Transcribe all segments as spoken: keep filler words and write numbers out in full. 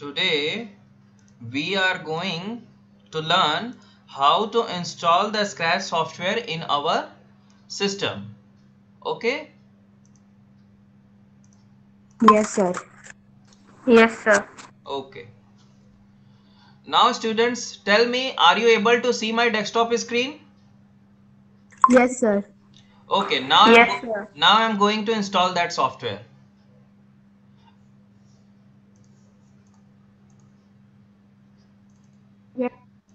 Today we are going to learn how to install the Scratch software in our system. Okay? Yes, sir. Yes, sir. Okay. Now students, tell me, are you able to see my desktop screen? Yes, sir. Okay, now I'm Yes, go- sir. now I'm going to install that software. Yes.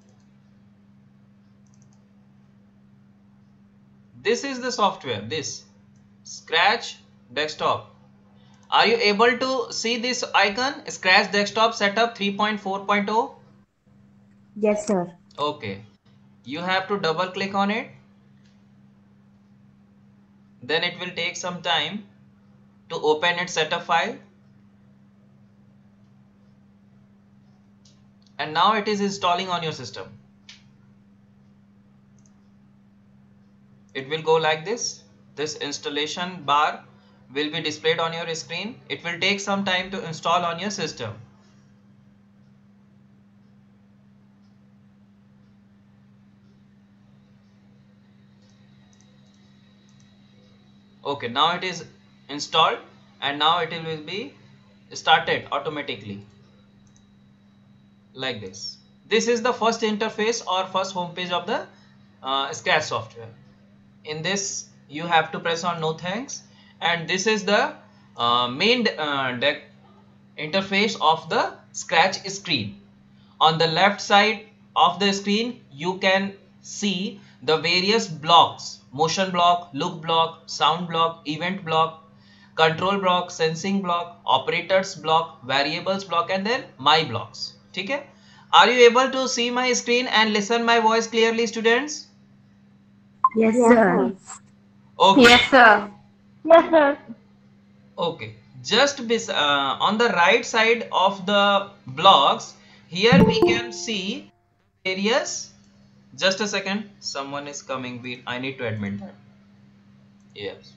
This is the software, this Scratch Desktop. Are you able to see this icon, Scratch Desktop Setup three point four point zero? Yes, sir. Okay, you have to double click on it. Then it will take some time to open its setup file. And now it is installing on your system. It will go like this. This installation bar will be displayed on your screen. It will take some time to install on your system. Okay, now it is installed and now it will be started automatically like this. This is the first interface or first home page of the uh, Scratch software. In this you have to press on no thanks, and this is the uh, main uh, interface of the Scratch screen. On the left side of the screen you can see the various blocks: motion block, look block, sound block, event block, control block, sensing block, operators block, variables block, and then my blocks. ठीक है? Are you able to see my screen and listen my voice clearly, students? Yes, sir. Okay. Yes, sir. Yes, sir. Okay, just bes uh, on the right side of the blocks, here we can see various. Just a second, someone is coming. We I need to admit that. Yes.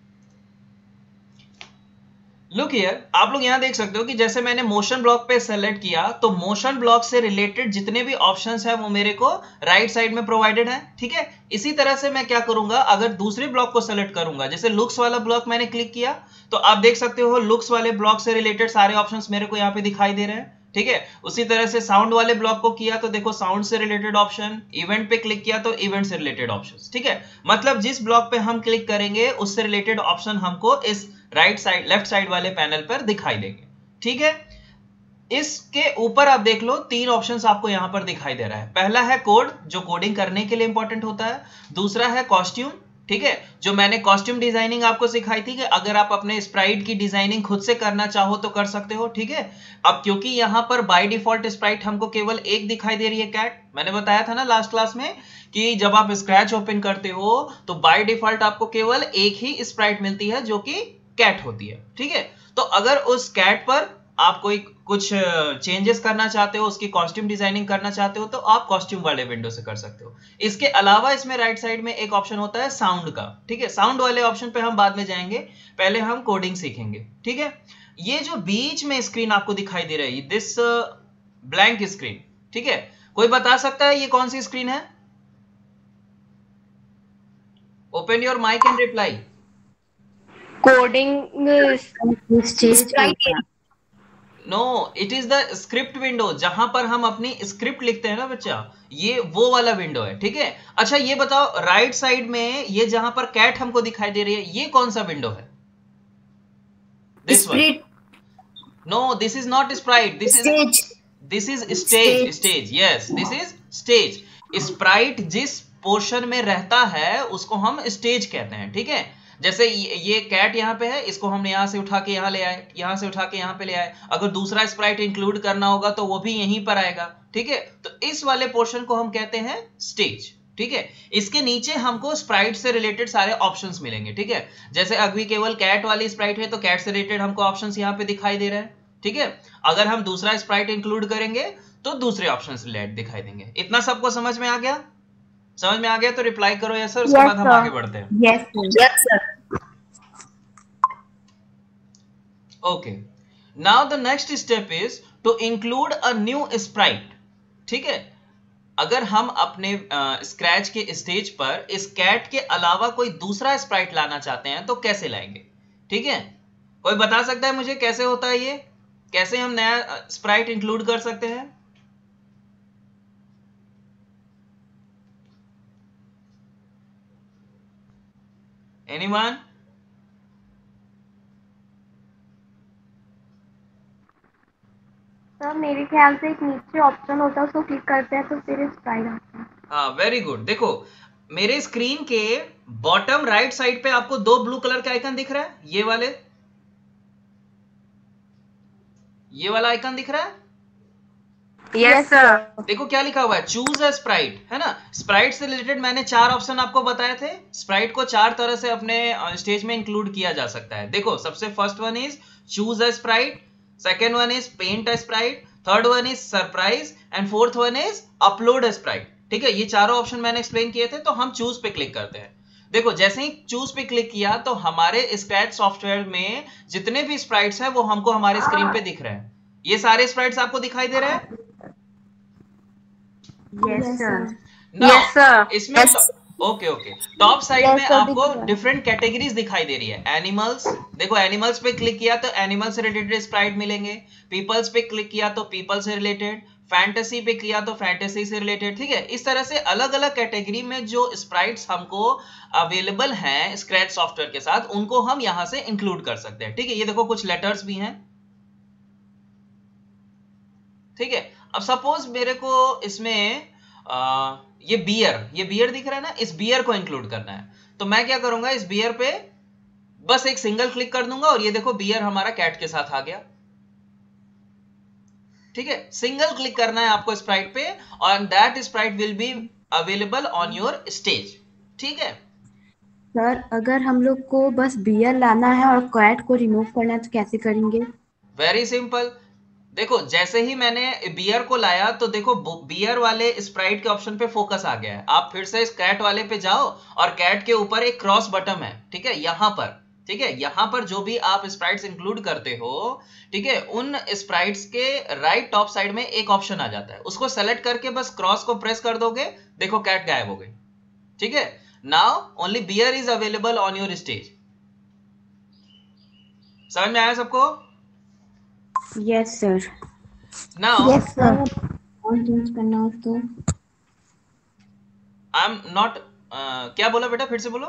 Look here, आप लोग यहाँ देख सकते हो कि जैसे मैंने motion block पे सेलेक्ट किया तो मोशन ब्लॉक से रिलेटेड जितने भी ऑप्शंस हैं वो मेरे को राइट साइड में प्रोवाइडेड है. ठीक है, इसी तरह से मैं क्या करूंगा, अगर दूसरे ब्लॉक को सेलेक्ट करूंगा, जैसे लुक्स वाला ब्लॉक मैंने क्लिक किया तो आप देख सकते हो लुक्स वाले ब्लॉक से रिलेटेड सारे ऑप्शंस मेरे को यहाँ पे दिखाई दे रहे हैं. ठीक है, उसी तरह से साउंड वाले ब्लॉक को किया तो देखो साउंड से रिलेटेड ऑप्शन, इवेंट पे क्लिक किया तो इवेंट से रिलेटेड ऑप्शंस. ठीक है, मतलब जिस ब्लॉक पे हम क्लिक करेंगे उससे रिलेटेड ऑप्शन हमको इस राइट साइड लेफ्ट साइड वाले पैनल पर दिखाई देंगे. ठीक है, इसके ऊपर आप देख लो तीन ऑप्शंस आपको यहां पर दिखाई दे रहा है. पहला है कोड, जो कोडिंग करने के लिए इंपॉर्टेंट होता है. दूसरा है कॉस्ट्यूम. ठीक है, जो मैंने कॉस्ट्यूम डिजाइनिंग आपको सिखाई थी कि अगर आप अपने स्प्राइट की डिजाइनिंग खुद से करना चाहो तो कर सकते हो. ठीक है, अब क्योंकि यहां पर बाय डिफॉल्ट स्प्राइट हमको केवल एक दिखाई दे रही है, कैट. मैंने बताया था ना लास्ट क्लास में कि जब आप स्क्रैच ओपन करते हो तो बाय डिफॉल्ट आपको केवल एक ही स्प्राइट मिलती है जो कि कैट होती है. ठीक है, तो अगर उस कैट पर आप कोई कुछ चेंजेस करना चाहते हो, उसकी कॉस्ट्यूम डिजाइनिंग करना चाहते हो तो आप कॉस्ट्यूम वाले विंडो से कर सकते हो. इसके अलावा इसमें राइट साइड में एक ऑप्शन होता है साउंड का. ठीक है, साउंड वाले ऑप्शन पे हम बाद में जाएंगे, पहले हम कोडिंग सीखेंगे. ठीक है, ये जो बीच में स्क्रीन आपको दिखाई दे रही है, दिस ब्लैंक स्क्रीन. ठीक है, कोई बता सकता है ये कौन सी स्क्रीन है? Open your mic and reply. Coding Sprite. No, it is the script window, जहां पर हम अपनी स्क्रिप्ट लिखते हैं ना बच्चा, ये वो वाला विंडो है. ठीक है, अच्छा ये बताओ राइट साइड में ये जहां पर कैट हमको दिखाई दे रही है, ये कौन सा विंडो है? This one. No, this is not sprite, this is this is stage. Stage, yes, this is stage. Sprite जिस पोर्शन में रहता है उसको हम स्टेज कहते हैं. ठीक है, जैसे ये कैट यहाँ पे है, इसको हम यहाँ से उठा के यहाँ ले आए, यहाँ से उठा के यहाँ पे ले आए. अगर दूसरा स्प्राइट इंक्लूड करना होगा तो वो भी यहीं पर आएगा. ठीक है, तो इस वाले पोर्शन को हम कहते हैं स्टेज. ठीक है, इसके नीचे हमको स्प्राइट से रिलेटेड सारे ऑप्शंस मिलेंगे. ठीक है, जैसे अभी केवल कैट वाली स्प्राइट है तो कैट से रिलेटेड हमको ऑप्शंस यहाँ पे दिखाई दे रहे हैं. ठीक है, अगर हम दूसरा स्प्राइट इंक्लूड करेंगे तो दूसरे ऑप्शंस रिलेटेड दिखाई देंगे. इतना सबको समझ में आ गया? समझ में आ गया तो रिप्लाई करो यस सर, उसके Yes, बाद हम sir. आगे बढ़ते हैं. Yes, sir. Yes, sir. Okay, now the next step is to include a new sprite. ठीक है, अगर हम अपने स्क्रैच के स्टेज पर इस कैट के अलावा कोई दूसरा स्प्राइट लाना चाहते हैं तो कैसे लाएंगे? ठीक है, कोई बता सकता है मुझे कैसे होता है ये? कैसे हम नया स्प्राइट इंक्लूड कर सकते हैं? एनीवन? सर मेरे ख्याल से एक नीचे ऑप्शन होता है, उसको क्लिक करते हैं तो फिर स्प्राइट आता है। हाँ, वेरी गुड। देखो मेरे स्क्रीन के बॉटम राइट साइड पे आपको दो ब्लू कलर के आइकन दिख रहा है, ये वाले, ये वाला आइकन दिख रहा है। Yes sir. देखो क्या लिखा हुआ है, चूज अ स्प्राइट, है ना। स्प्राइट से रिलेटेड मैंने चार ऑप्शन आपको बताए थे। स्प्राइट को चार तरह से अपने स्टेज में इंक्लूड किया जा सकता है। देखो सबसे first one is choose a sprite, second one is paint a sprite, third one is surprise and fourth one is upload a sprite. ठीक है, ये चारों ऑप्शन मैंने एक्सप्लेन किए थे। तो हम चूज पे क्लिक करते हैं। देखो जैसे ही चूज पे क्लिक किया तो हमारे स्क्रैच सॉफ्टवेयर में जितने भी स्प्राइट्स हैं वो हमको हमारे स्क्रीन पे दिख रहे हैं। ये सारे स्प्राइट्स आपको दिखाई दे रहे हैं? Yes, sir. Now, Yes, sir. इसमें okay okay top side Yes, में sir, आपको दिख रहा है। डिफरेंट कैटेगरीज दिखाई दे रही है। एनिमल्स, देखो एनिमल्स पे क्लिक किया तो एनिमल से रिलेटेड स्प्राइट मिलेंगे। पीपल्स पे क्लिक किया तो पीपल से रिलेटेड, फैंटेसी पे किया तो फैंटेसी से रिलेटेड। ठीक है, इस तरह से अलग अलग कैटेगरी में जो स्प्राइट्स हमको अवेलेबल हैं स्क्रैच सॉफ्टवेयर के साथ, उनको हम यहां से इंक्लूड कर सकते हैं। ठीक है, ये देखो कुछ लेटर्स भी हैं। ठीक है, अब सपोज मेरे को इसमें आ, ये बियर, ये बियर दिख रहा है ना, इस बियर को इंक्लूड करना है। तो मैं क्या करूंगा, इस बियर पे बस एक सिंगल क्लिक कर दूंगा और ये देखो बियर हमारा कैट के साथ आ गया। ठीक है, सिंगल क्लिक करना है आपको स्प्राइट पे और that sprite will be available on your stage. ठीक है सर, अगर हम लोग को बस बियर लाना है और कैट को रिमूव करना है तो कैसे करेंगे? Very simple. देखो जैसे ही मैंने बियर को लाया तो देखो बियर वाले स्प्राइट के ऑप्शन पे फोकस आ गया है। आप फिर से इस कैट वाले पे जाओ और कैट के ऊपर एक क्रॉस बटन है। ठीक है, यहां पर, ठीक है, यहां पर जो भी आप स्प्राइट्स इंक्लूड करते हो, ठीक है, उन स्प्राइट्स के राइट टॉप साइड में एक ऑप्शन आ जाता है। उसको सेलेक्ट करके बस क्रॉस को प्रेस कर दोगे, देखो कैट गायब हो गई। ठीक है, now only bear is available on your stage. समझ में आया सबको? Yes sir. Now yes sir. और चेंज करना हो तो? आई एम नॉट, क्या बोला बेटा, फिर से बोलो।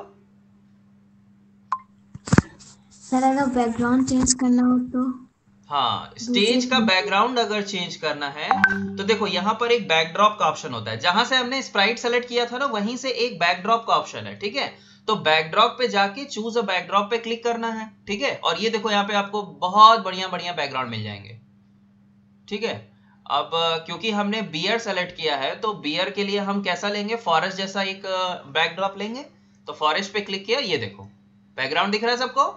सर अगर बैकग्राउंड चेंज करना हो तो? हाँ, स्टेज का बैकग्राउंड अगर चेंज करना है तो देखो यहाँ पर एक बैकड्रॉप का ऑप्शन होता है। जहां से हमने स्प्राइट सेलेक्ट किया था ना, वहीं से एक बैकड्रॉप का ऑप्शन है। ठीक है, तो बैकड्रॉप पे जाके चूज अ बैकड्रॉप पे क्लिक करना है। ठीक है, और ये देखो यहाँ पे आपको बहुत बढ़िया बढ़िया बैकग्राउंड मिल जाएंगे। ठीक है, अब क्योंकि हमने बियर सेलेक्ट किया है तो बियर के लिए हम कैसा लेंगे, फॉरेस्ट जैसा एक बैकड्रॉप लेंगे। तो फॉरेस्ट पे क्लिक किया, ये देखो बैकग्राउंड दिख रहा है सबको?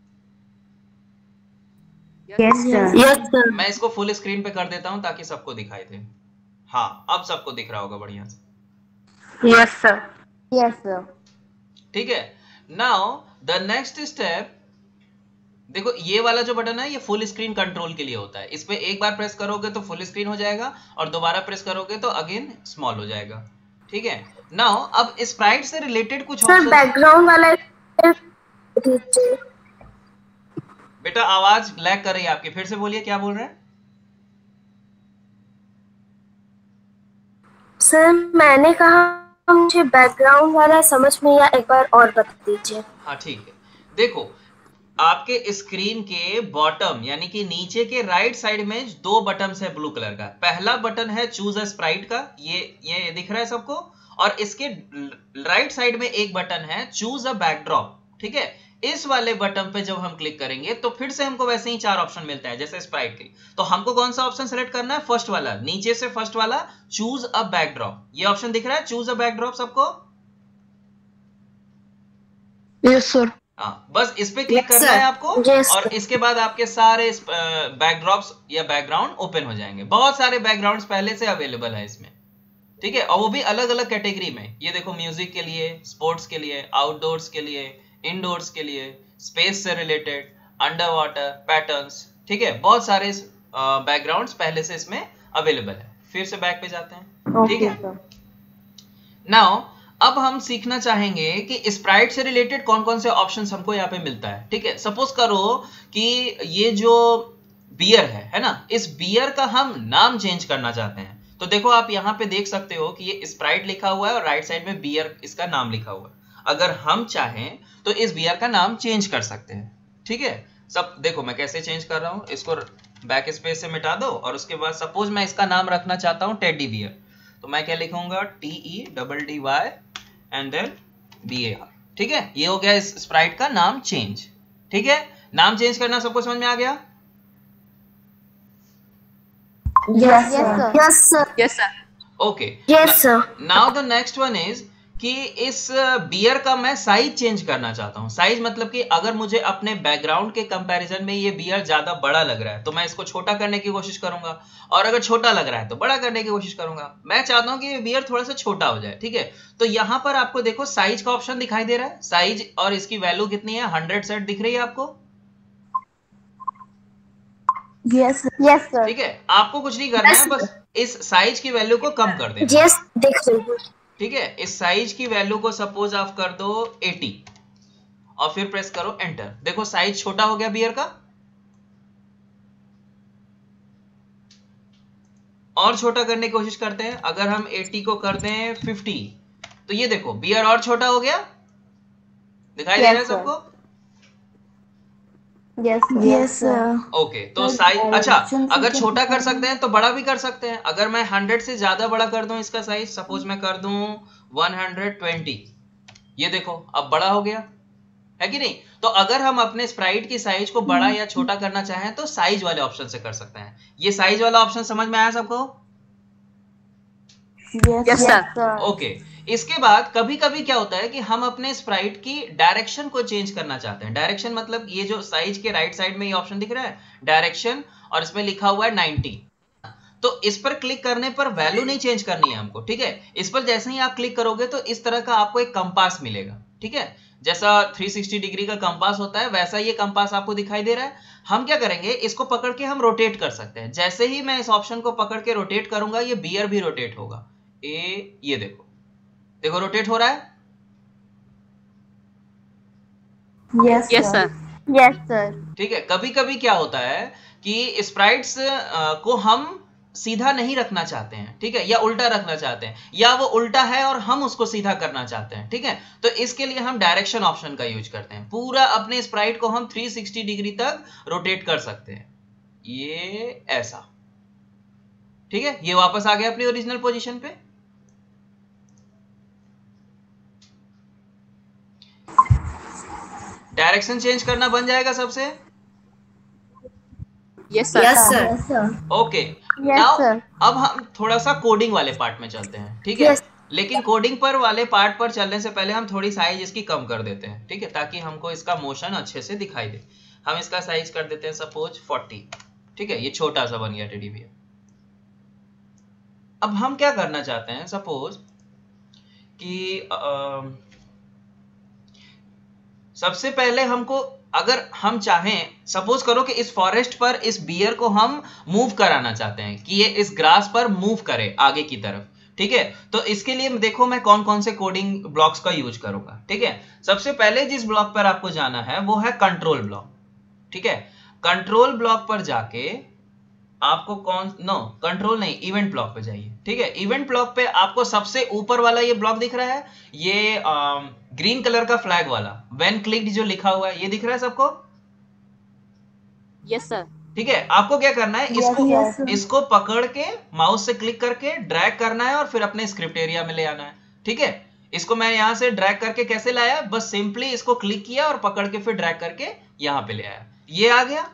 Yes sir. Yes sir. मैं इसको फुल स्क्रीन पे कर देता हूं ताकि सबको दिखाई दे। हाँ, अब सबको दिख रहा होगा बढ़िया से। Yes sir. Yes sir. ठीक है, नाउ द नेक्स्ट स्टेप, देखो ये वाला जो बटन है ये फुल स्क्रीन कंट्रोल के लिए होता है। इस पे एक बार प्रेस करोगे तो फुल स्क्रीन हो जाएगा और दोबारा प्रेस करोगे तो अगेन स्मॉल हो जाएगा। ठीक है, नाउ अब स्प्राइट से रिलेटेड कुछ सर बैकग्राउंड वाला बेटा आवाज लैग कर रही है आपकी, फिर से बोलिए क्या बोल रहे हैं? सर मैंने कहा मुझे बैकग्राउंड वाला समझ में या एक बार और बता दीजिए। हाँ ठीक है, देखो आपके स्क्रीन के बॉटम यानी कि नीचे के राइट साइड में दो बटन है ब्लू कलर का। पहला बटन है चूज अ स्प्राइट का, ये ये दिख रहा है सबको, और इसके राइट साइड में एक बटन है चूज अ बैकड्रॉप। ठीक है, इस वाले बटन पे जब हम क्लिक करेंगे तो फिर से हमको वैसे ही चार ऑप्शन मिलता है जैसे स्प्राइट के। तो हमको कौन सा ऑप्शन सेलेक्ट करना है? फर्स्ट वाला, नीचे से फर्स्ट वाला, चूज अ बैकड्रॉप। ये ऑप्शन दिख रहा है चूज अ बैकड्रॉप सबको? Yes sir. हाँ, बस इस पे क्लिक करना है आपको और इसके बाद आपके सारे बैकड्रॉप्स या बैकग्राउंड ओपन हो जाएंगे। बहुत सारे बैकग्राउंड्स पहले से अवेलेबल है इसमें। ठीक है, और वो भी अलग अलग कैटेगरी में। ये देखो म्यूजिक के लिए, स्पोर्ट्स के लिए, आउटडोर्स के लिए, इंडोर्स के लिए, स्पेस से रिलेटेड, अंडर वाटर पैटर्न्स। ठीक है, बहुत सारे बैकग्राउंड्स पहले से इसमें अवेलेबल है। फिर से बैक पे जाते हैं, ठीक ओके है। सर। नाउ अब हम सीखना चाहेंगे कि स्प्राइट से रिलेटेड कौन कौन से ऑप्शंस हमको यहाँ पे मिलता है, ठीक है। सपोज करो कि ये जो बियर है है ना, इस बियर का हम नाम चेंज करना चाहते हैं। तो देखो आप यहाँ पे देख सकते हो कि ये स्प्राइट लिखा हुआ है और राइट साइड में बियर इसका नाम लिखा हुआ है। अगर हम चाहें तो इस बियर का नाम चेंज कर सकते हैं, ठीक है। सब देखो मैं कैसे चेंज कर रहा हूँ, इसको बैक स्पेस से मिटा दो और उसके बाद सपोज मैं इसका नाम रखना चाहता हूँ टेडी बियर, तो मैं क्या लिखूंगा, T E double D Y and then B A R, ठीक है। ये हो गया इस स्प्राइट का नाम चेंज, ठीक है। नाम चेंज करना सबको समझ में आ गया? Yes sir, yes sir, yes sir. Okay, yes sir. Now the next one is कि इस बियर का मैं साइज चेंज करना चाहता हूँ। साइज मतलब कि अगर मुझे अपने बैकग्राउंड के कंपैरिजन में ये बियर ज्यादा बड़ा लग रहा है तो मैं इसको छोटा करने की कोशिश करूंगा, और अगर छोटा लग रहा है तो बड़ा करने की कोशिश करूंगा। मैं चाहता हूँ कि ये बियर थोड़ा सा छोटा हो जाए, ठीक है। तो यहाँ पर आपको देखो साइज का ऑप्शन दिखाई दे रहा है, साइज, और इसकी वैल्यू कितनी है, हंड्रेड सेट दिख रही है आपको? Yes yes sir. ठीक है, आपको कुछ नहीं करना है, बस इस साइज की वैल्यू को कम कर देना। यस देख रही हूँ। ठीक है, इस साइज की वैल्यू को सपोज आप कर दो अस्सी और फिर प्रेस करो एंटर। देखो साइज छोटा हो गया बियर का, और छोटा करने की कोशिश करते हैं। अगर हम अस्सी को कर दें पचास तो ये देखो बियर और छोटा हो गया, दिखाई दे रहा है सबको? Yes yes sir. ओके, तो साइज, अच्छा अगर छोटा कर सकते हैं तो बड़ा भी कर सकते हैं। अगर मैं सौ से ज्यादा बड़ा कर दूं इसका साइज, सपोज मैं कर दूं एक सौ बीस, ये देखो अब बड़ा हो गया है कि नहीं। तो अगर हम अपने स्प्राइट की साइज को बड़ा या छोटा करना चाहें तो साइज वाले ऑप्शन से कर सकते हैं। ये साइज वाला ऑप्शन समझ में आया सबको? Yes sir. ओके, इसके बाद कभी कभी क्या होता है कि हम अपने स्प्राइट की डायरेक्शन को चेंज करना चाहते हैं। डायरेक्शन मतलब ये जो साइज के राइट साइड में ये ऑप्शन दिख रहा है डायरेक्शन, और इसमें लिखा हुआ है नब्बे। तो इस पर क्लिक करने पर वैल्यू नहीं चेंज करनी है हमको, ठीक है। इस पर जैसे ही आप क्लिक करोगे तो इस तरह का आपको एक कंपास मिलेगा, ठीक है। जैसा तीन सौ साठ डिग्री का कंपास होता है वैसा ये कंपास आपको दिखाई दे रहा है। हम क्या करेंगे, इसको पकड़ के हम रोटेट कर सकते हैं। जैसे ही मैं इस ऑप्शन को पकड़ के रोटेट करूंगा ये बियर भी रोटेट होगा। ए, ये देखो देखो रोटेट हो रहा है। Yes sir. Yes sir. ठीक है, कभी कभी क्या होता है कि स्प्राइट्स को हम सीधा नहीं रखना चाहते हैं, ठीक है, या उल्टा रखना चाहते हैं, या वो उल्टा है और हम उसको सीधा करना चाहते हैं, ठीक है। तो इसके लिए हम डायरेक्शन ऑप्शन का यूज करते हैं। पूरा अपने स्प्राइट को हम तीन सौ साठ डिग्री तक रोटेट कर सकते हैं, ये ऐसा, ठीक है। ये वापस आ गया अपनी ओरिजिनल पोजीशन पे। डायरेक्शन चेंज करना बन जाएगा सबसे। Yes sir. Yes sir. Okay, now अब हम थोड़ा सा कोडिंग वाले पार्ट में चलते हैं, ठीक है। Yes. लेकिन कोडिंग पर वाले पार्ट पर चलने से पहले हम थोड़ी साइज इसकी कम कर देते हैं, ठीक है, ताकि हमको इसका मोशन अच्छे से दिखाई दे। हम इसका साइज कर देते हैं सपोज चालीस, ठीक है। ये छोटा सा बन गया टेडी बियर। अब हम क्या करना चाहते हैं, सपोज कि आ, सबसे पहले हमको, अगर हम चाहें, सपोज करो कि इस फॉरेस्ट पर इस बियर को हम मूव कराना चाहते हैं कि ये इस ग्रास पर मूव करे आगे की तरफ, ठीक है। तो इसके लिए देखो मैं कौन कौन से कोडिंग ब्लॉक्स का यूज करूंगा, ठीक है। सबसे पहले जिस ब्लॉक पर आपको जाना है वो है कंट्रोल ब्लॉक, ठीक है। कंट्रोल ब्लॉक पर जाके आपको कौन, नो कंट्रोल नहीं, इवेंट ब्लॉक पे जाइए, ठीक है। इवेंट ब्लॉक पे आपको सबसे ऊपर वाला ये ब्लॉक दिख रहा है, ये आ, ग्रीन कलर का फ्लैग वाला व्हेन क्लिक्ड जो लिखा हुआ है, ये दिख रहा है सबको? Yes sir. ठीक है, आपको क्या करना है, इसको yes, yes, इसको पकड़ के माउस से क्लिक करके ड्रैग करना है और फिर अपने स्क्रिप्ट एरिया में ले आना है, ठीक है। इसको मैं यहां से ड्रैग करके कैसे लाया, बस सिंपली इसको क्लिक किया और पकड़ के फिर ड्रैग करके यहां पे ले आया, ये आ गया।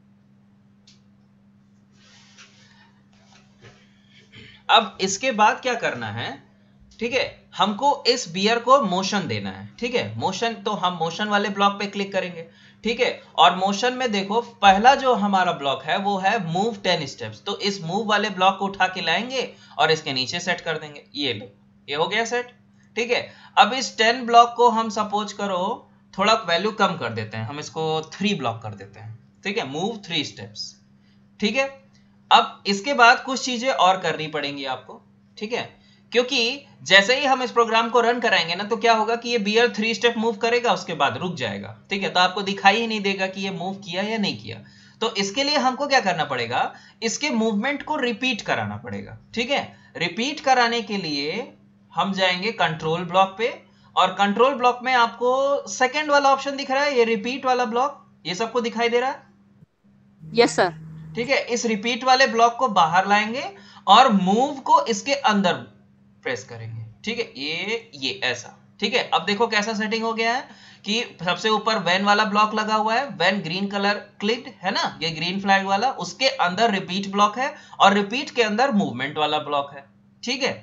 अब इसके बाद क्या करना है, ठीक है, हमको इस बियर को मोशन देना है, ठीक है। मोशन, तो हम मोशन वाले ब्लॉक पे क्लिक करेंगे, ठीक है। और मोशन में देखो पहला जो हमारा ब्लॉक है वो है मूव टेन स्टेप्स। तो इस मूव वाले ब्लॉक को उठा के लाएंगे और इसके नीचे सेट कर देंगे, ये लो, ये हो गया सेट, ठीक है। अब इस टेन ब्लॉक को हम सपोज करो थोड़ा वैल्यू कम कर देते हैं, हम इसको थ्री ब्लॉक कर देते हैं, ठीक है, मूव थ्री स्टेप्स, ठीक है। अब इसके बाद कुछ चीजें और करनी पड़ेंगी आपको, ठीक है, क्योंकि जैसे ही हम इस प्रोग्राम को रन कराएंगे ना तो क्या होगा कि ये बियर थ्री स्टेप मूव करेगा, उसके बाद रुक जाएगा, ठीक है, तो आपको दिखाई ही नहीं देगा कि ये मूव किया या नहीं किया। तो इसके लिए हमको क्या करना पड़ेगा, इसके मूवमेंट को रिपीट कराना पड़ेगा, ठीक है। रिपीट कराने के लिए हम जाएंगे कंट्रोल ब्लॉक पे, और कंट्रोल ब्लॉक में आपको सेकंड वाला ऑप्शन दिख रहा है, ये रिपीट वाला ब्लॉक, ये सबको दिखाई दे रहा है? Yes sir. ठीक है, इस रिपीट वाले ब्लॉक को बाहर लाएंगे और मूव को इसके अंदर प्रेस करेंगे, ठीक है, ये ये ऐसा, ठीक है। अब देखो कैसा सेटिंग हो गया है कि सबसे ऊपर व्हेन वाला ब्लॉक लगा हुआ है, व्हेन ग्रीन कलर क्लिक्ड है ना, ये ग्रीन फ्लैग वाला, उसके अंदर रिपीट ब्लॉक है और रिपीट के अंदर मूवमेंट वाला ब्लॉक है, ठीक है।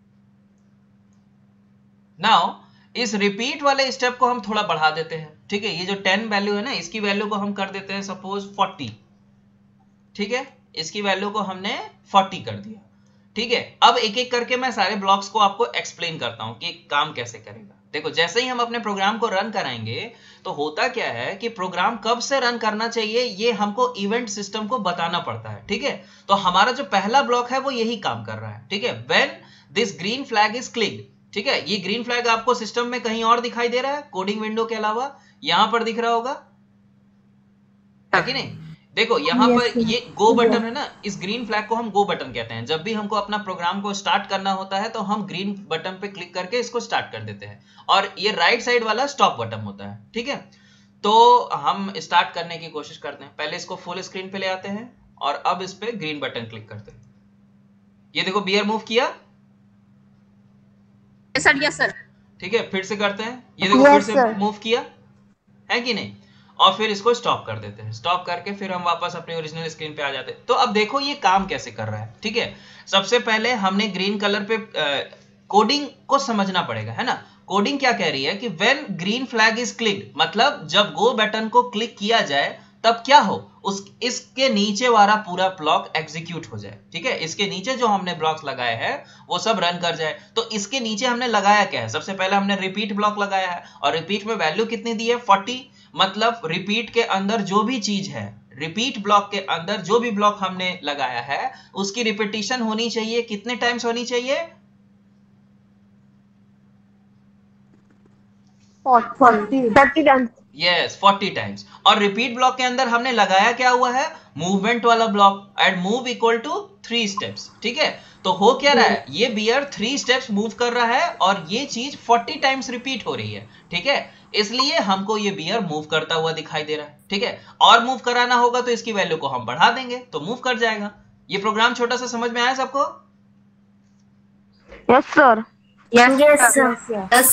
नाउ इस रिपीट वाले स्टेप को हम थोड़ा बढ़ा देते हैं, ठीक है, ये जो टेन वैल्यू है ना, इसकी वैल्यू को हम कर देते हैं सपोज फोर्टी, ठीक है, इसकी वैल्यू को हमने फोर्टी कर दिया, ठीक है। अब एक एक करके मैं सारे ब्लॉक्स को आपको एक्सप्लेन करता हूं कि काम कैसे करेगा। देखो, जैसे ही हम अपने प्रोग्राम को रन कराएंगे तो होता क्या है कि प्रोग्राम कब से रन करना चाहिए ये हमको इवेंट सिस्टम को बताना पड़ता है, ठीक है। तो हमारा जो पहला ब्लॉक है वो यही काम कर रहा है, ठीक है, when this green flag is clicked, ठीक है। ये ग्रीन फ्लैग आपको सिस्टम में कहीं और दिखाई दे रहा है कोडिंग विंडो के अलावा? यहां पर दिख रहा होगा, है कि नहीं? देखो यहाँ Yes, पर sir. ये गो बटन है ना, इस ग्रीन फ्लैग को हम गो बटन कहते हैं। जब भी हमको अपना प्रोग्राम को स्टार्ट करना होता है तो हम ग्रीन बटन पे क्लिक करके इसको स्टार्ट कर देते हैं, और ये राइट साइड वाला स्टॉप बटन होता है, ठीक है। तो हम स्टार्ट करने की कोशिश करते हैं, पहले इसको फुल स्क्रीन पे ले आते हैं और अब इस पे ग्रीन बटन क्लिक करते हैं। ये देखो बियर मूव किया, यस सर, यस सर। ठीक है, फिर से करते हैं, ये देखो Yes, फिर से sir. मूव किया, है कि नहीं, और फिर इसको स्टॉप कर देते हैं। स्टॉप करके फिर हम वापस अपनी ओरिजिनल स्क्रीन पे आ जाते हैं। तो अब देखो ये काम कैसे कर रहा है, ठीक है। सबसे पहले हमने ग्रीन कलर पे कोडिंग को समझना पड़ेगा, है ना। कोडिंग क्या कह रही है कि when green flag is clicked, मतलब जब गो बटन को क्लिक किया जाए तब क्या हो, उस इसके नीचे वाला पूरा ब्लॉक एग्जीक्यूट हो जाए, ठीक है। इसके नीचे जो हमने ब्लॉक्स लगाए हैं वो सब रन कर जाए। तो इसके नीचे हमने लगाया क्या है, सबसे पहले हमने रिपीट ब्लॉक लगाया है, और रिपीट में वैल्यू कितनी दी है, फोर्टी। मतलब रिपीट के अंदर जो भी चीज है, रिपीट ब्लॉक के अंदर जो भी ब्लॉक हमने लगाया है उसकी रिपीटिशन होनी चाहिए, कितने टाइम्स होनी चाहिए, forty times. Yes forty times. और रिपीट ब्लॉक के अंदर हमने लगाया क्या हुआ है, मूवमेंट वाला block, and move equal to three steps, ठीक है। तो हो क्या रहा है, ये बियर थ्री स्टेप्स मूव कर रहा है और ये चीज फोर्टी टाइम्स रिपीट हो रही है, ठीक है। इसलिए हमको ये बियर मूव करता हुआ दिखाई दे रहा है, ठीक है। और मूव कराना होगा तो इसकी वैल्यू को हम बढ़ा देंगे तो मूव कर जाएगा। ये प्रोग्राम छोटा सा समझ में आया सबको? Yes sir. Yes sir. Yes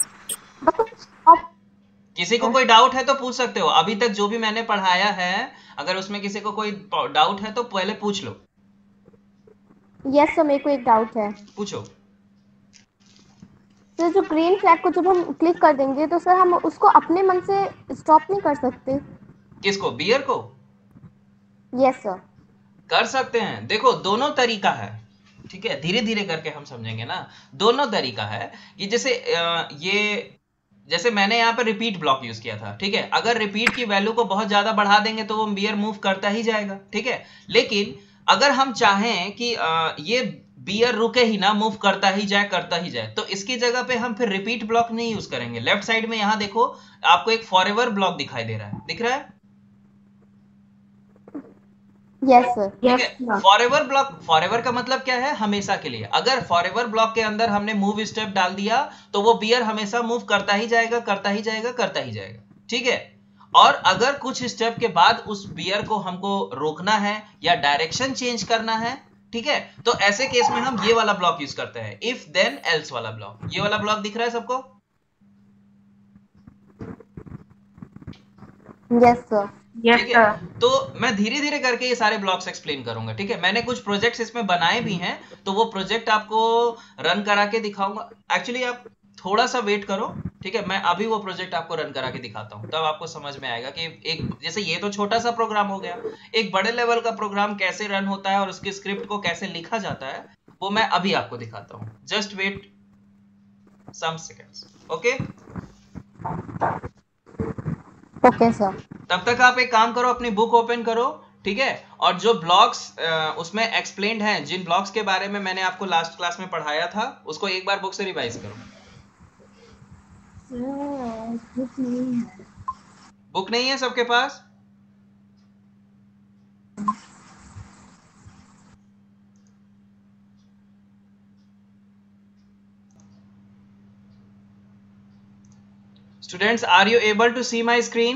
किसी को कोई डाउट है तो पूछ सकते हो। अभी तक जो भी मैंने पढ़ाया है, अगर उसमें किसी को कोई डाउट है तो पहले पूछ लो। यस सर, मेरे को एक डाउट है। पूछो। तो जो ग्रीन फ्लैग को जब हम क्लिक कर देंगे तो सर हम उसको अपने मन से स्टॉप नहीं कर सकते? किसको, बियर को? Yes sir. कर सकते हैं। देखो दोनों तरीका है, ठीक है, धीरे धीरे करके हम समझेंगे ना। दोनों तरीका है कि जैसे ये, जैसे मैंने यहाँ पे रिपीट ब्लॉक यूज किया था, ठीक है। अगर रिपीट की वैल्यू को बहुत ज्यादा बढ़ा देंगे तो वो बियर मूव करता ही जाएगा, ठीक है। लेकिन अगर हम चाहें कि ये बियर रुके ही ना, मूव करता ही जाए करता ही जाए, तो इसकी जगह पे हम फिर रिपीट ब्लॉक नहीं यूज करेंगे। लेफ्ट साइड में यहाँ देखो आपको एक फॉरएवर ब्लॉक दिखाई दे रहा है, दिख रहा है? Yes sir. ठीक है, फॉरएवर ब्लॉक, फॉरएवर का मतलब क्या है, हमेशा के लिए। अगर फॉरएवर ब्लॉक के अंदर हमने मूव स्टेप डाल दिया तो वो बियर हमेशा मूव करता ही जाएगा करता ही जाएगा करता ही जाएगा, ठीक है। और अगर कुछ स्टेप के बाद उस बियर को हमको रोकना है या डायरेक्शन चेंज करना है, ठीक है, तो ऐसे केस में हम ये वाला ब्लॉक यूज करते हैं, इफ देन एल्स वाला ब्लॉक। ये वाला ब्लॉक दिख रहा है सबको? Yes sir. ठीक है, तो मैं धीरे धीरे करके ये सारे ब्लॉक्स एक्सप्लेन करूंगा, ठीक है। मैंने कुछ प्रोजेक्ट्स इसमें बनाए भी हैं, तो वो प्रोजेक्ट आपको रन करा के दिखाऊंगा। एक्चुअली आप थोड़ा सा वेट करो, ठीक है, मैं अभी वो प्रोजेक्ट आपको रन करा के दिखाता हूँ, तब आपको समझ में आएगा कि एक, जैसे ये तो छोटा सा प्रोग्राम हो गया, एक बड़े लेवल का प्रोग्राम कैसे रन होता है और उसके स्क्रिप्ट को कैसे लिखा जाता है वो मैं अभी आपको दिखाता हूँ। Just wait some seconds, okay okay sir. तब तक आप एक काम करो, अपनी बुक ओपन करो, ठीक है। और जो ब्लॉक्स उसमें एक्सप्लेन्ड हैं, जिन ब्लॉक्स के बारे में मैंने आपको लास्ट क्लास में पढ़ाया था, उसको एक बार बुक से रिवाइज करो। बुक नहीं है। बुक नहीं है सबके पास? Students, are you able to see my screen?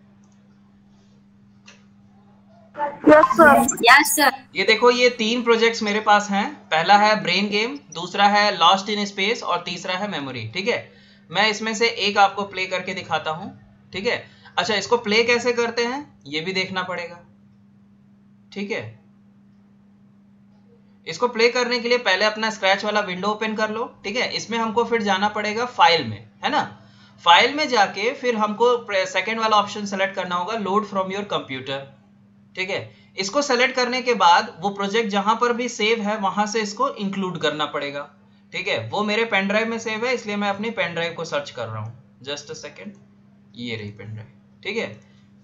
Yes sir. Yes, sir. ये देखो, ये तीन प्रोजेक्ट्स मेरे पास हैं। पहला है ब्रेन गेम, दूसरा है लॉस्ट इन स्पेस और तीसरा है मेमोरी। ठीक है, मैं इसमें से एक आपको प्ले करके दिखाता हूँ। ठीक है, अच्छा इसको प्ले कैसे करते हैं ये भी देखना पड़ेगा। ठीक है, इसको प्ले करने के लिए पहले अपना स्क्रैच वाला विंडो ओपन कर लो। ठीक है, इसमें हमको फिर जाना पड़ेगा फाइल में, है ना। फाइल में जाके फिर हमको सेकेंड वाला ऑप्शन सेलेक्ट करना होगा, लोड फ्रॉम योर कंप्यूटर। ठीक है, इसको सेलेक्ट करने के बाद वो प्रोजेक्ट जहां पर भी सेव है वहां से इसको इंक्लूड करना पड़ेगा। ठीक है, वो मेरे पेन ड्राइव में सेव है, इसलिए मैं अपनी पेन ड्राइव को सर्च कर रहा हूं। जस्ट अ सेकेंड, ये रही पेन ड्राइव। ठीक है,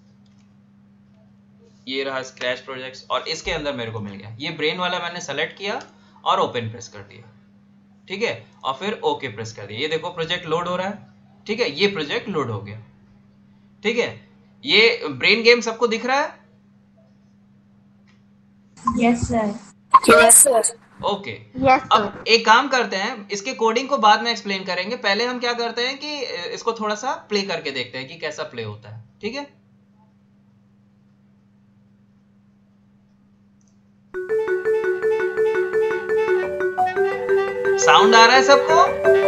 ये रहा स्क्रैच प्रोजेक्ट्स और इसके अंदर मेरे को मिल गया। ये ब्रेन वाला मैंने सेलेक्ट किया और ओपन प्रेस कर दिया। ठीक है, और फिर ओके प्रेस कर दिया। ये देखो प्रोजेक्ट लोड हो रहा है। ठीक है, ये प्रोजेक्ट लोड हो गया। ठीक है, ये ब्रेन गेम सबको दिख रहा है? Yes sir. Yes sir. Okay, Yes sir. अब एक काम करते हैं, इसके कोडिंग को बाद में एक्सप्लेन करेंगे। पहले हम क्या करते हैं कि इसको थोड़ा सा प्ले करके देखते हैं कि कैसा प्ले होता है। ठीक है, साउंड आ रहा है सबको?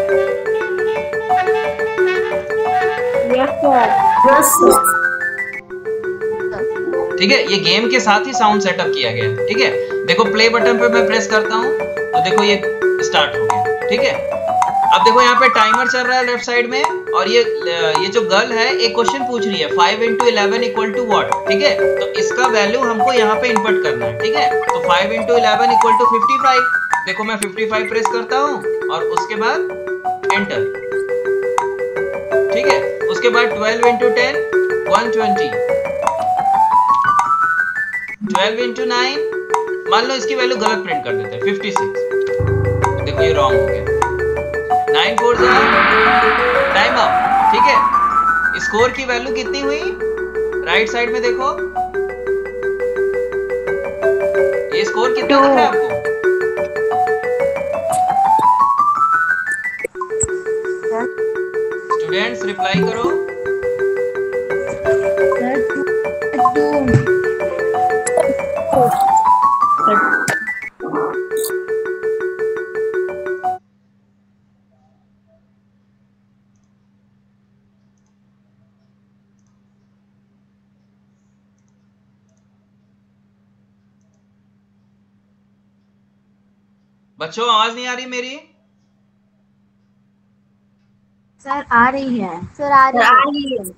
Yes sir. Yes sir. ठीक है, ये गेम के साथ ही साउंड सेटअप किया गया है। ठीक है, देखो प्ले बटन पे मैं प्रेस करता हूँ तो देखो ये स्टार्ट हो गया। ठीक है, अब देखो यहाँ पे टाइमर चल रहा है लेफ्ट साइड में, और ये ये जो गर्ल है एक क्वेश्चन पूछ रही है, five into eleven equal to what. ठीक है, तो इसका वैल्यू हमको यहाँ पे इनपुट करना है। ठीक है, तो five into eleven equal to fifty five. देखो मैं फिफ्टी फाइव प्रेस करता हूँ और उसके बाद एंटर। ठीक है, उसके बाद twelve into ten one twenty, twelve into nine, मान लो इसकी वैल्यू गलत प्रिंट कर देते हैं, फिफ्टी सिक्स। देखो ये रॉन्ग हो गया। Nine four time up. ठीक है, स्कोर की वैल्यू कितनी हुई? राइट साइड में देखो, ये स्कोर कितना दिख रहा है आपको? स्टूडेंट्स रिप्लाई करो। बच्चों आवाज नहीं आ रही मेरी? सर आ रही है। सर आ रही है।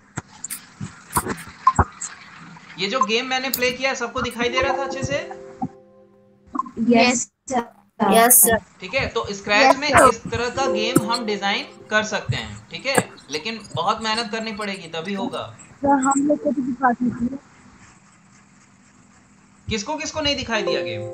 ये जो गेम मैंने प्ले किया सबको दिखाई दे रहा था अच्छे से? Yes sir. Yes sir. ठीक है, तो स्क्रैच में इस तरह का गेम हम डिजाइन कर सकते हैं। ठीक है, लेकिन बहुत मेहनत करनी पड़ेगी तभी होगा। सर हम लोग को भी दिखा दीजिए। किसको किसको नहीं दिखाई दिया गेम?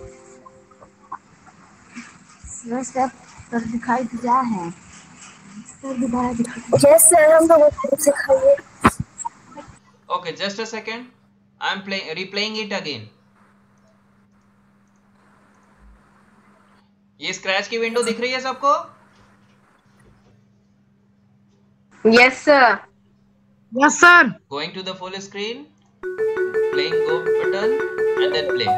सर सर सर दिखाई दिया है। सर दोबारा दिखा दीजिए। Yes sir. हम लोगों को सिखाइए। Okay, just a second, I am playing replaying it again. ये स्क्रैच की विंडो दिख रही है सबको? Yes, sir. Yes, sir. Going to the full screen, playing go button and then play.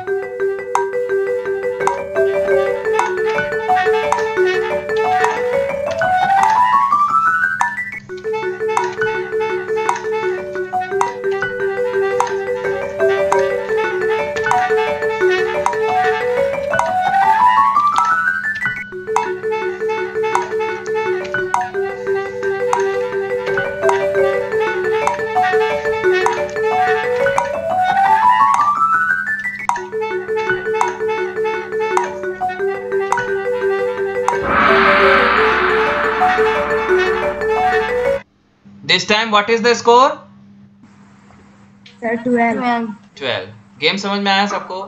This time what is the score? Sir twelve. Twelve. Game समझ में आया सबको?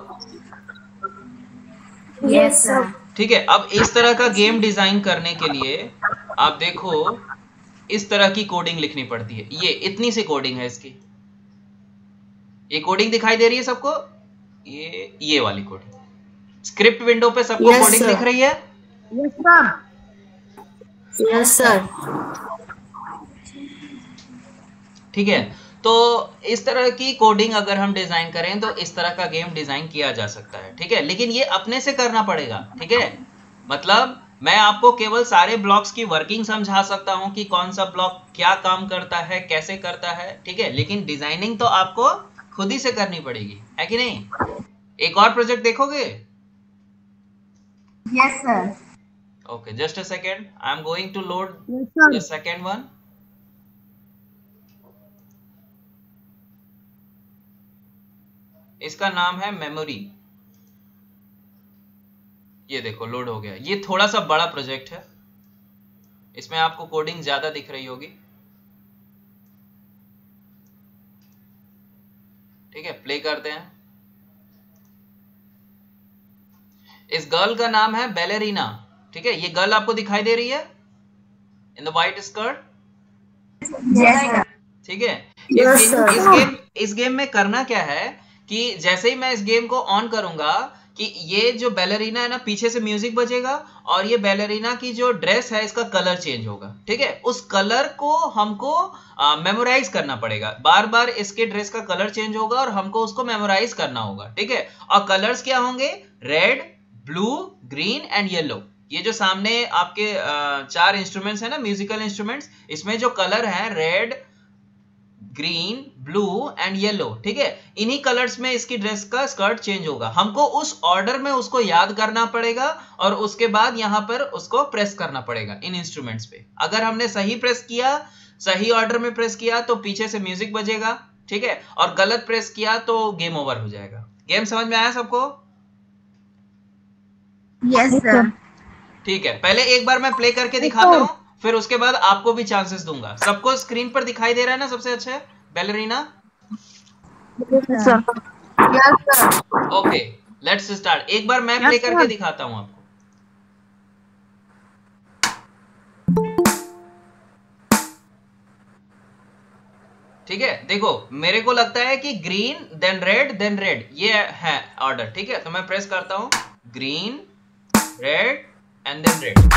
Yes sir. ठीक है, अब इस तरह का गेम डिजाइन करने के लिए आप देखो इस तरह की कोडिंग लिखनी पड़ती है। ये इतनी सी कोडिंग है इसकी। ये कोडिंग दिखाई दे रही है सबको? ये ये वाली कोडिंग स्क्रिप्ट विंडो पे सबको Yes, कोडिंग sir. दिख रही है? Yes sir. Yes sir. ठीक है, तो इस तरह की कोडिंग अगर हम डिजाइन करें तो इस तरह का गेम डिजाइन किया जा सकता है। ठीक है, लेकिन ये अपने से करना पड़ेगा। ठीक है, मतलब मैं आपको केवल सारे ब्लॉक्स की वर्किंग समझा सकता हूं कि कौन सा ब्लॉक क्या काम करता है, कैसे करता है। ठीक है, लेकिन डिजाइनिंग तो आपको खुद ही से करनी पड़ेगी, है कि नहीं? एक और प्रोजेक्ट देखोगे? Yes sir. Okay, just a second, I am going to load yes sir. The second one. इसका नाम है मेमोरी। ये देखो लोड हो गया। ये थोड़ा सा बड़ा प्रोजेक्ट है, इसमें आपको कोडिंग ज्यादा दिख रही होगी। ठीक है, प्ले करते हैं। इस गर्ल का नाम है बैलेरिना। ठीक है, ये गर्ल आपको दिखाई दे रही है in the white skirt? Yes sir. ठीक है, इस Yes, गेम sir. इस गेम इस गेम में करना क्या है कि जैसे ही मैं इस गेम को ऑन करूंगा कि ये जो बैलेरिना है ना, पीछे से म्यूजिक बजेगा और ये बैलेरिना की जो ड्रेस है इसका कलर चेंज होगा। ठीक है, उस कलर को हमको मेमोराइज करना पड़ेगा। बार बार इसके ड्रेस का कलर चेंज होगा और हमको उसको मेमोराइज करना होगा। ठीक है, और कलर्स क्या होंगे? Red, blue, green and yellow. ये जो सामने आपके आ, चार इंस्ट्रूमेंट्स है ना, म्यूजिकल इंस्ट्रूमेंट्स, इसमें जो कलर है red, green, blue and yellow. ठीक है, इन्हीं कलर्स में इसकी ड्रेस का स्कर्ट चेंज होगा। हमको उस ऑर्डर में उसको याद करना पड़ेगा और उसके बाद यहां पर उसको प्रेस करना पड़ेगा इन इंस्ट्रूमेंट्स पे। अगर हमने सही प्रेस किया, सही ऑर्डर में प्रेस किया तो पीछे से म्यूजिक बजेगा। ठीक है, और गलत प्रेस किया तो गेम ओवर हो जाएगा। गेम समझ में आया सबको? Yes sir. ठीक है, पहले एक बार मैं प्ले करके दिखाता हूँ, फिर उसके बाद आपको भी चांसेस दूंगा। सबको स्क्रीन पर दिखाई दे रहा है ना सबसे अच्छे ballerina? Yes sir. Okay, let's start. एक बार मैं प्ले Yes, करके sir. दिखाता हूँ आपको। ठीक है, देखो मेरे को लगता है कि green then red then red, ये है ऑर्डर। ठीक है, तो मैं प्रेस करता हूँ green, red and then red.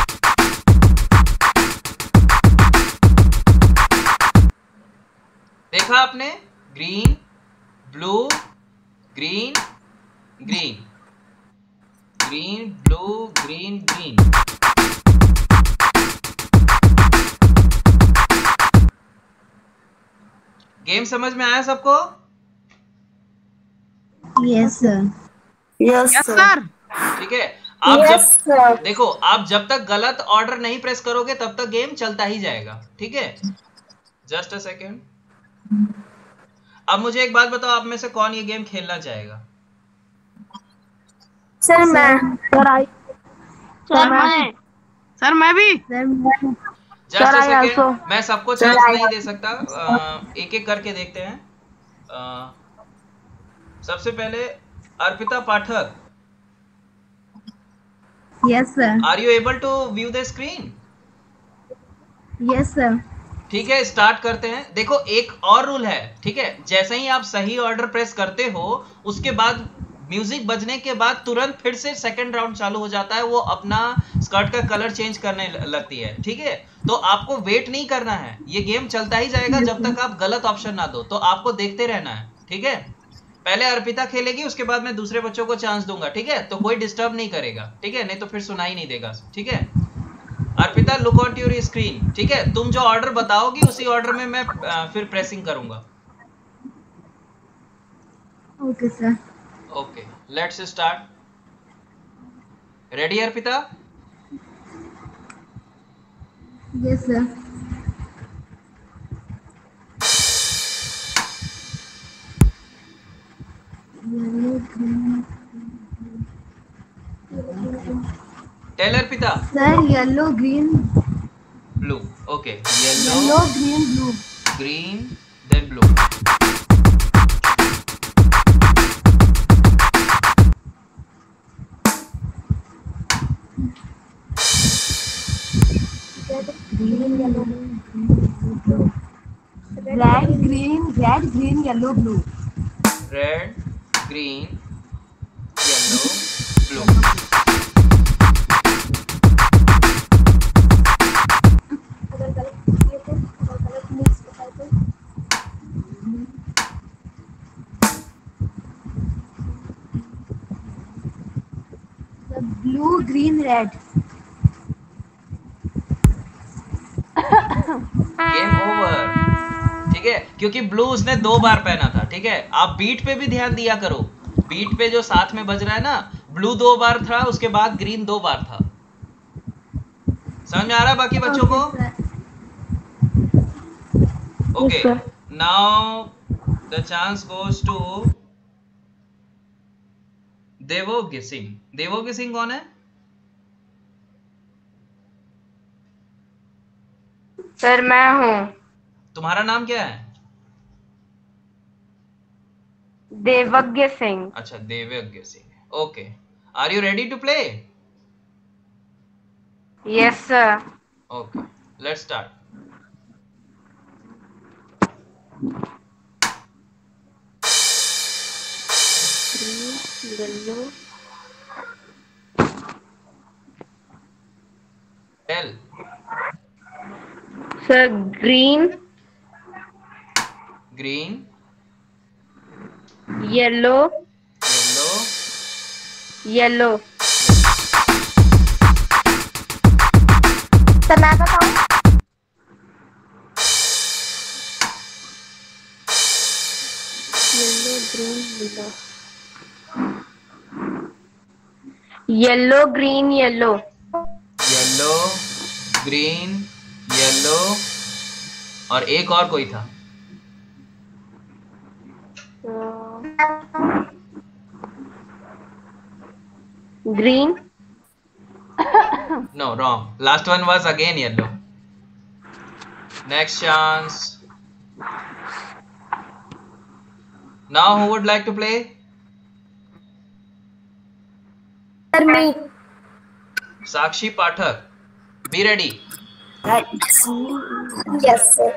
देखा आपने? Green, blue, green, green, green, blue, green, green. Game समझ में आया सबको? Yes sir. Yes yes sir. Sir. ठीक है, आप यस जब सर। देखो आप जब तक गलत ऑर्डर नहीं प्रेस करोगे तब तक गेम चलता ही जाएगा। ठीक है, जस्ट अ सेकेंड। अब मुझे एक बात बताओ, आप में से कौन ये गेम खेलना चाहेगा? सर मैं। सर आई सर मैं सर मैं भी। सर मैं just a Sir, I second, also- मैं सबको Sir, चांस I नहीं दे सकता। एक एक करके देखते हैं। अ, सबसे पहले Arpita Pathak, yes sir. Are you able to view the screen? Yes sir. ठीक है, स्टार्ट करते हैं। देखो एक और रूल है। ठीक है, जैसे ही आप सही ऑर्डर प्रेस करते हो उसके बाद म्यूजिक बजने के बाद तुरंत फिर से सेकंड राउंड चालू हो जाता है। वो अपना स्कर्ट का कलर चेंज करने लगती है। ठीक है, तो आपको वेट नहीं करना है, ये गेम चलता ही जाएगा जब तक आप गलत ऑप्शन ना दो। तो आपको देखते रहना है। ठीक है, पहले अर्पिता खेलेगी, उसके बाद मैं दूसरे बच्चों को चांस दूंगा। ठीक है, तो कोई डिस्टर्ब नहीं करेगा। ठीक है, नहीं तो फिर सुनाई नहीं देगा। ठीक है, Arpita look on to your screen. ठीक है, तुम जो ऑर्डर बताओगी उसी ऑर्डर में मैं आ, फिर प्रेसिंग करूंगा। Okay sir. Okay, let's start. Ready Arpita? Yes sir. Tell Arpita. Sir yellow green blue. Okay, yellow yellow, green blue. Green then blue. Red green red green yellow blue. Red green yellow blue. Blue green red. Game over. ठीक है, क्योंकि blue उसने दो बार पहना था। ठीक है, आप बीट पे भी ध्यान दिया करो, बीट पे जो साथ में बज रहा है ना, ब्लू दो बार था, उसके बाद ग्रीन दो बार था। समझ में आ रहा है बाकी बच्चों को? Okay, now the chance goes to Devagya Singh. Devagya Singh कौन है? सर मैं हूँ। तुम्हारा नाम क्या है? देवज्ञ सिंह। अच्छा, Devagya Singh. Okay, are you ready to play? Yes sir. Okay, let's start. Yellow tell. Sir green green yellow yellow yellow. तो मैं बताऊं? Yellow green yellow yellow green yellow yellow green yellow और एक और कोई था। Green. No, wrong. Last one was again yellow. Next chance. Now who would like to play? Sir me. Sakshi Pathak. Be ready. Yes sir.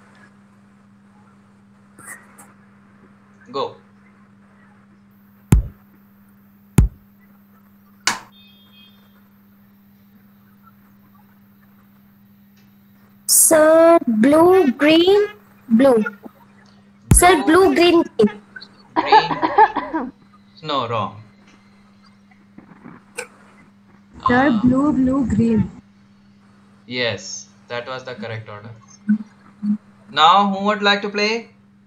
Go. Sir blue green blue. Sir blue green green. Green. No, wrong. Sir blue blue green. Yes, that was the correct order. Now who would like to play?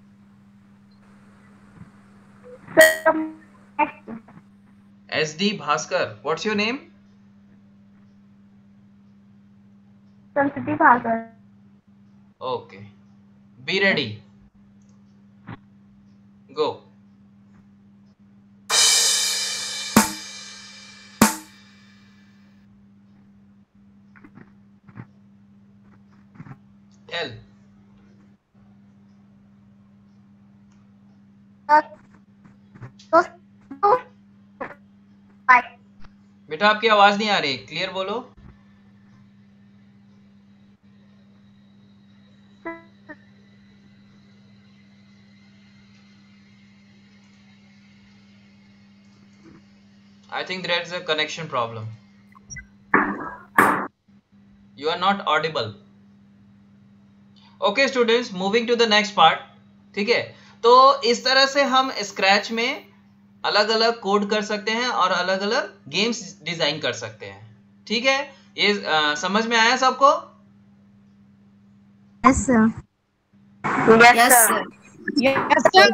S D Bhaskar. What's your name? संस्कृति भाषा। Okay. Be ready. Go. Tell. बेटा आपकी आवाज नहीं आ रही, clear बोलो। I think there is a connection problem. You are not audible. Okay students, moving to the next part. ठीक है, तो इस तरह से हम स्क्रैच में अलग अलग कोड कर सकते हैं और अलग अलग गेम्स डिजाइन कर सकते हैं। ठीक है, ये आ, समझ में आया सबको? Yes sir. Yes sir. Yes sir.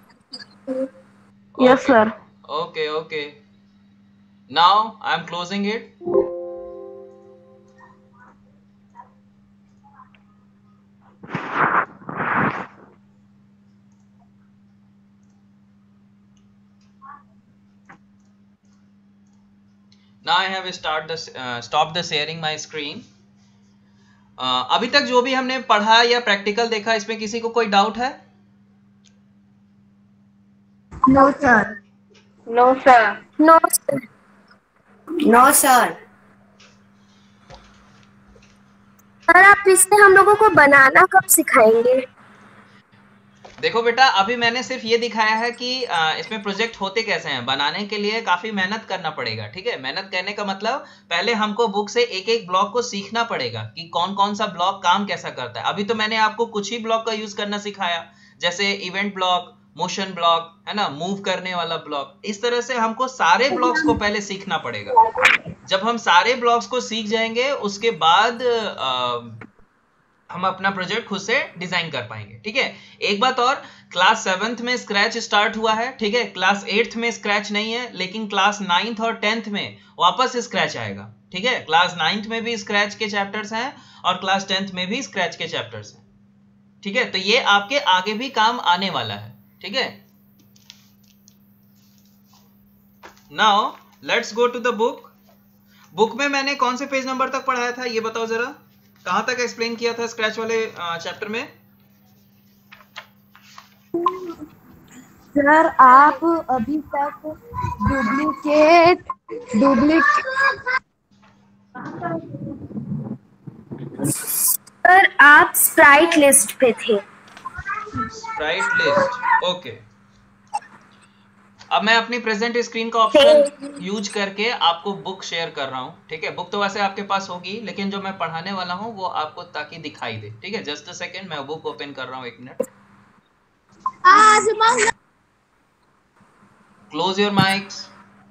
Yes sir. Okay, okay. Now I am closing it. Now I have start the uh, stop the sharing my screen. uh, अभी तक जो भी हमने पढ़ा या प्रैक्टिकल देखा, इसमें किसी को कोई डाउट है? No sir. No sir. No sir. No sir. Sir आप इससे हम लोगों को बनाना कब सिखाएंगे? देखो बेटा, अभी मैंने सिर्फ ये दिखाया है कि आ, इसमें प्रोजेक्ट होते कैसे हैं। बनाने के लिए काफी मेहनत करना पड़ेगा, ठीक है। मेहनत करने का मतलब पहले हमको बुक से एक एक ब्लॉक को सीखना पड़ेगा कि कौन कौन सा ब्लॉक काम कैसा करता है। अभी तो मैंने आपको कुछ ही ब्लॉक का यूज करना सिखाया, जैसे इवेंट ब्लॉक, मोशन ब्लॉक, है ना, मूव करने वाला ब्लॉक। इस तरह से हमको सारे ब्लॉक्स को पहले सीखना पड़ेगा। जब हम सारे ब्लॉक्स को सीख जाएंगे उसके बाद आ, हम अपना प्रोजेक्ट खुद से डिजाइन कर पाएंगे, ठीक है। एक बात और, क्लास सेवंथ में स्क्रैच स्टार्ट हुआ है, ठीक है। क्लास एट्थ में स्क्रैच नहीं है, लेकिन क्लास नाइन्थ और टेंथ में वापस स्क्रैच आएगा, ठीक है। क्लास नाइन्थ में भी स्क्रैच के चैप्टर्स हैं और क्लास टेंथ में भी स्क्रैच के चैप्टर्स हैं, ठीक है। तो ये आपके आगे भी काम आने वाला है, ठीक है। Now let's go to the book. Book में मैंने कौन से पेज नंबर तक पढ़ाया था ये बताओ जरा, कहां तक एक्सप्लेन किया था स्क्रैच वाले चैप्टर में? सर आप अभी तक डुप्लीकेट डुप्लीकेट सर आप स्प्राइट लिस्ट पे थे। Sprite list, okay. अब मैं अपनी प्रेजेंट स्क्रीन का ऑप्शन यूज करके आपको बुक शेयर कर रहा हूँ, ठीक है। बुक तो वैसे आपके पास होगी, लेकिन जो मैं पढ़ाने वाला हूँ वो आपको ताकि दिखाई दे, ठीक है। जस्ट अ सेकेंड, मैं बुक ओपन कर रहा हूँ, एक मिनट। Close your mics.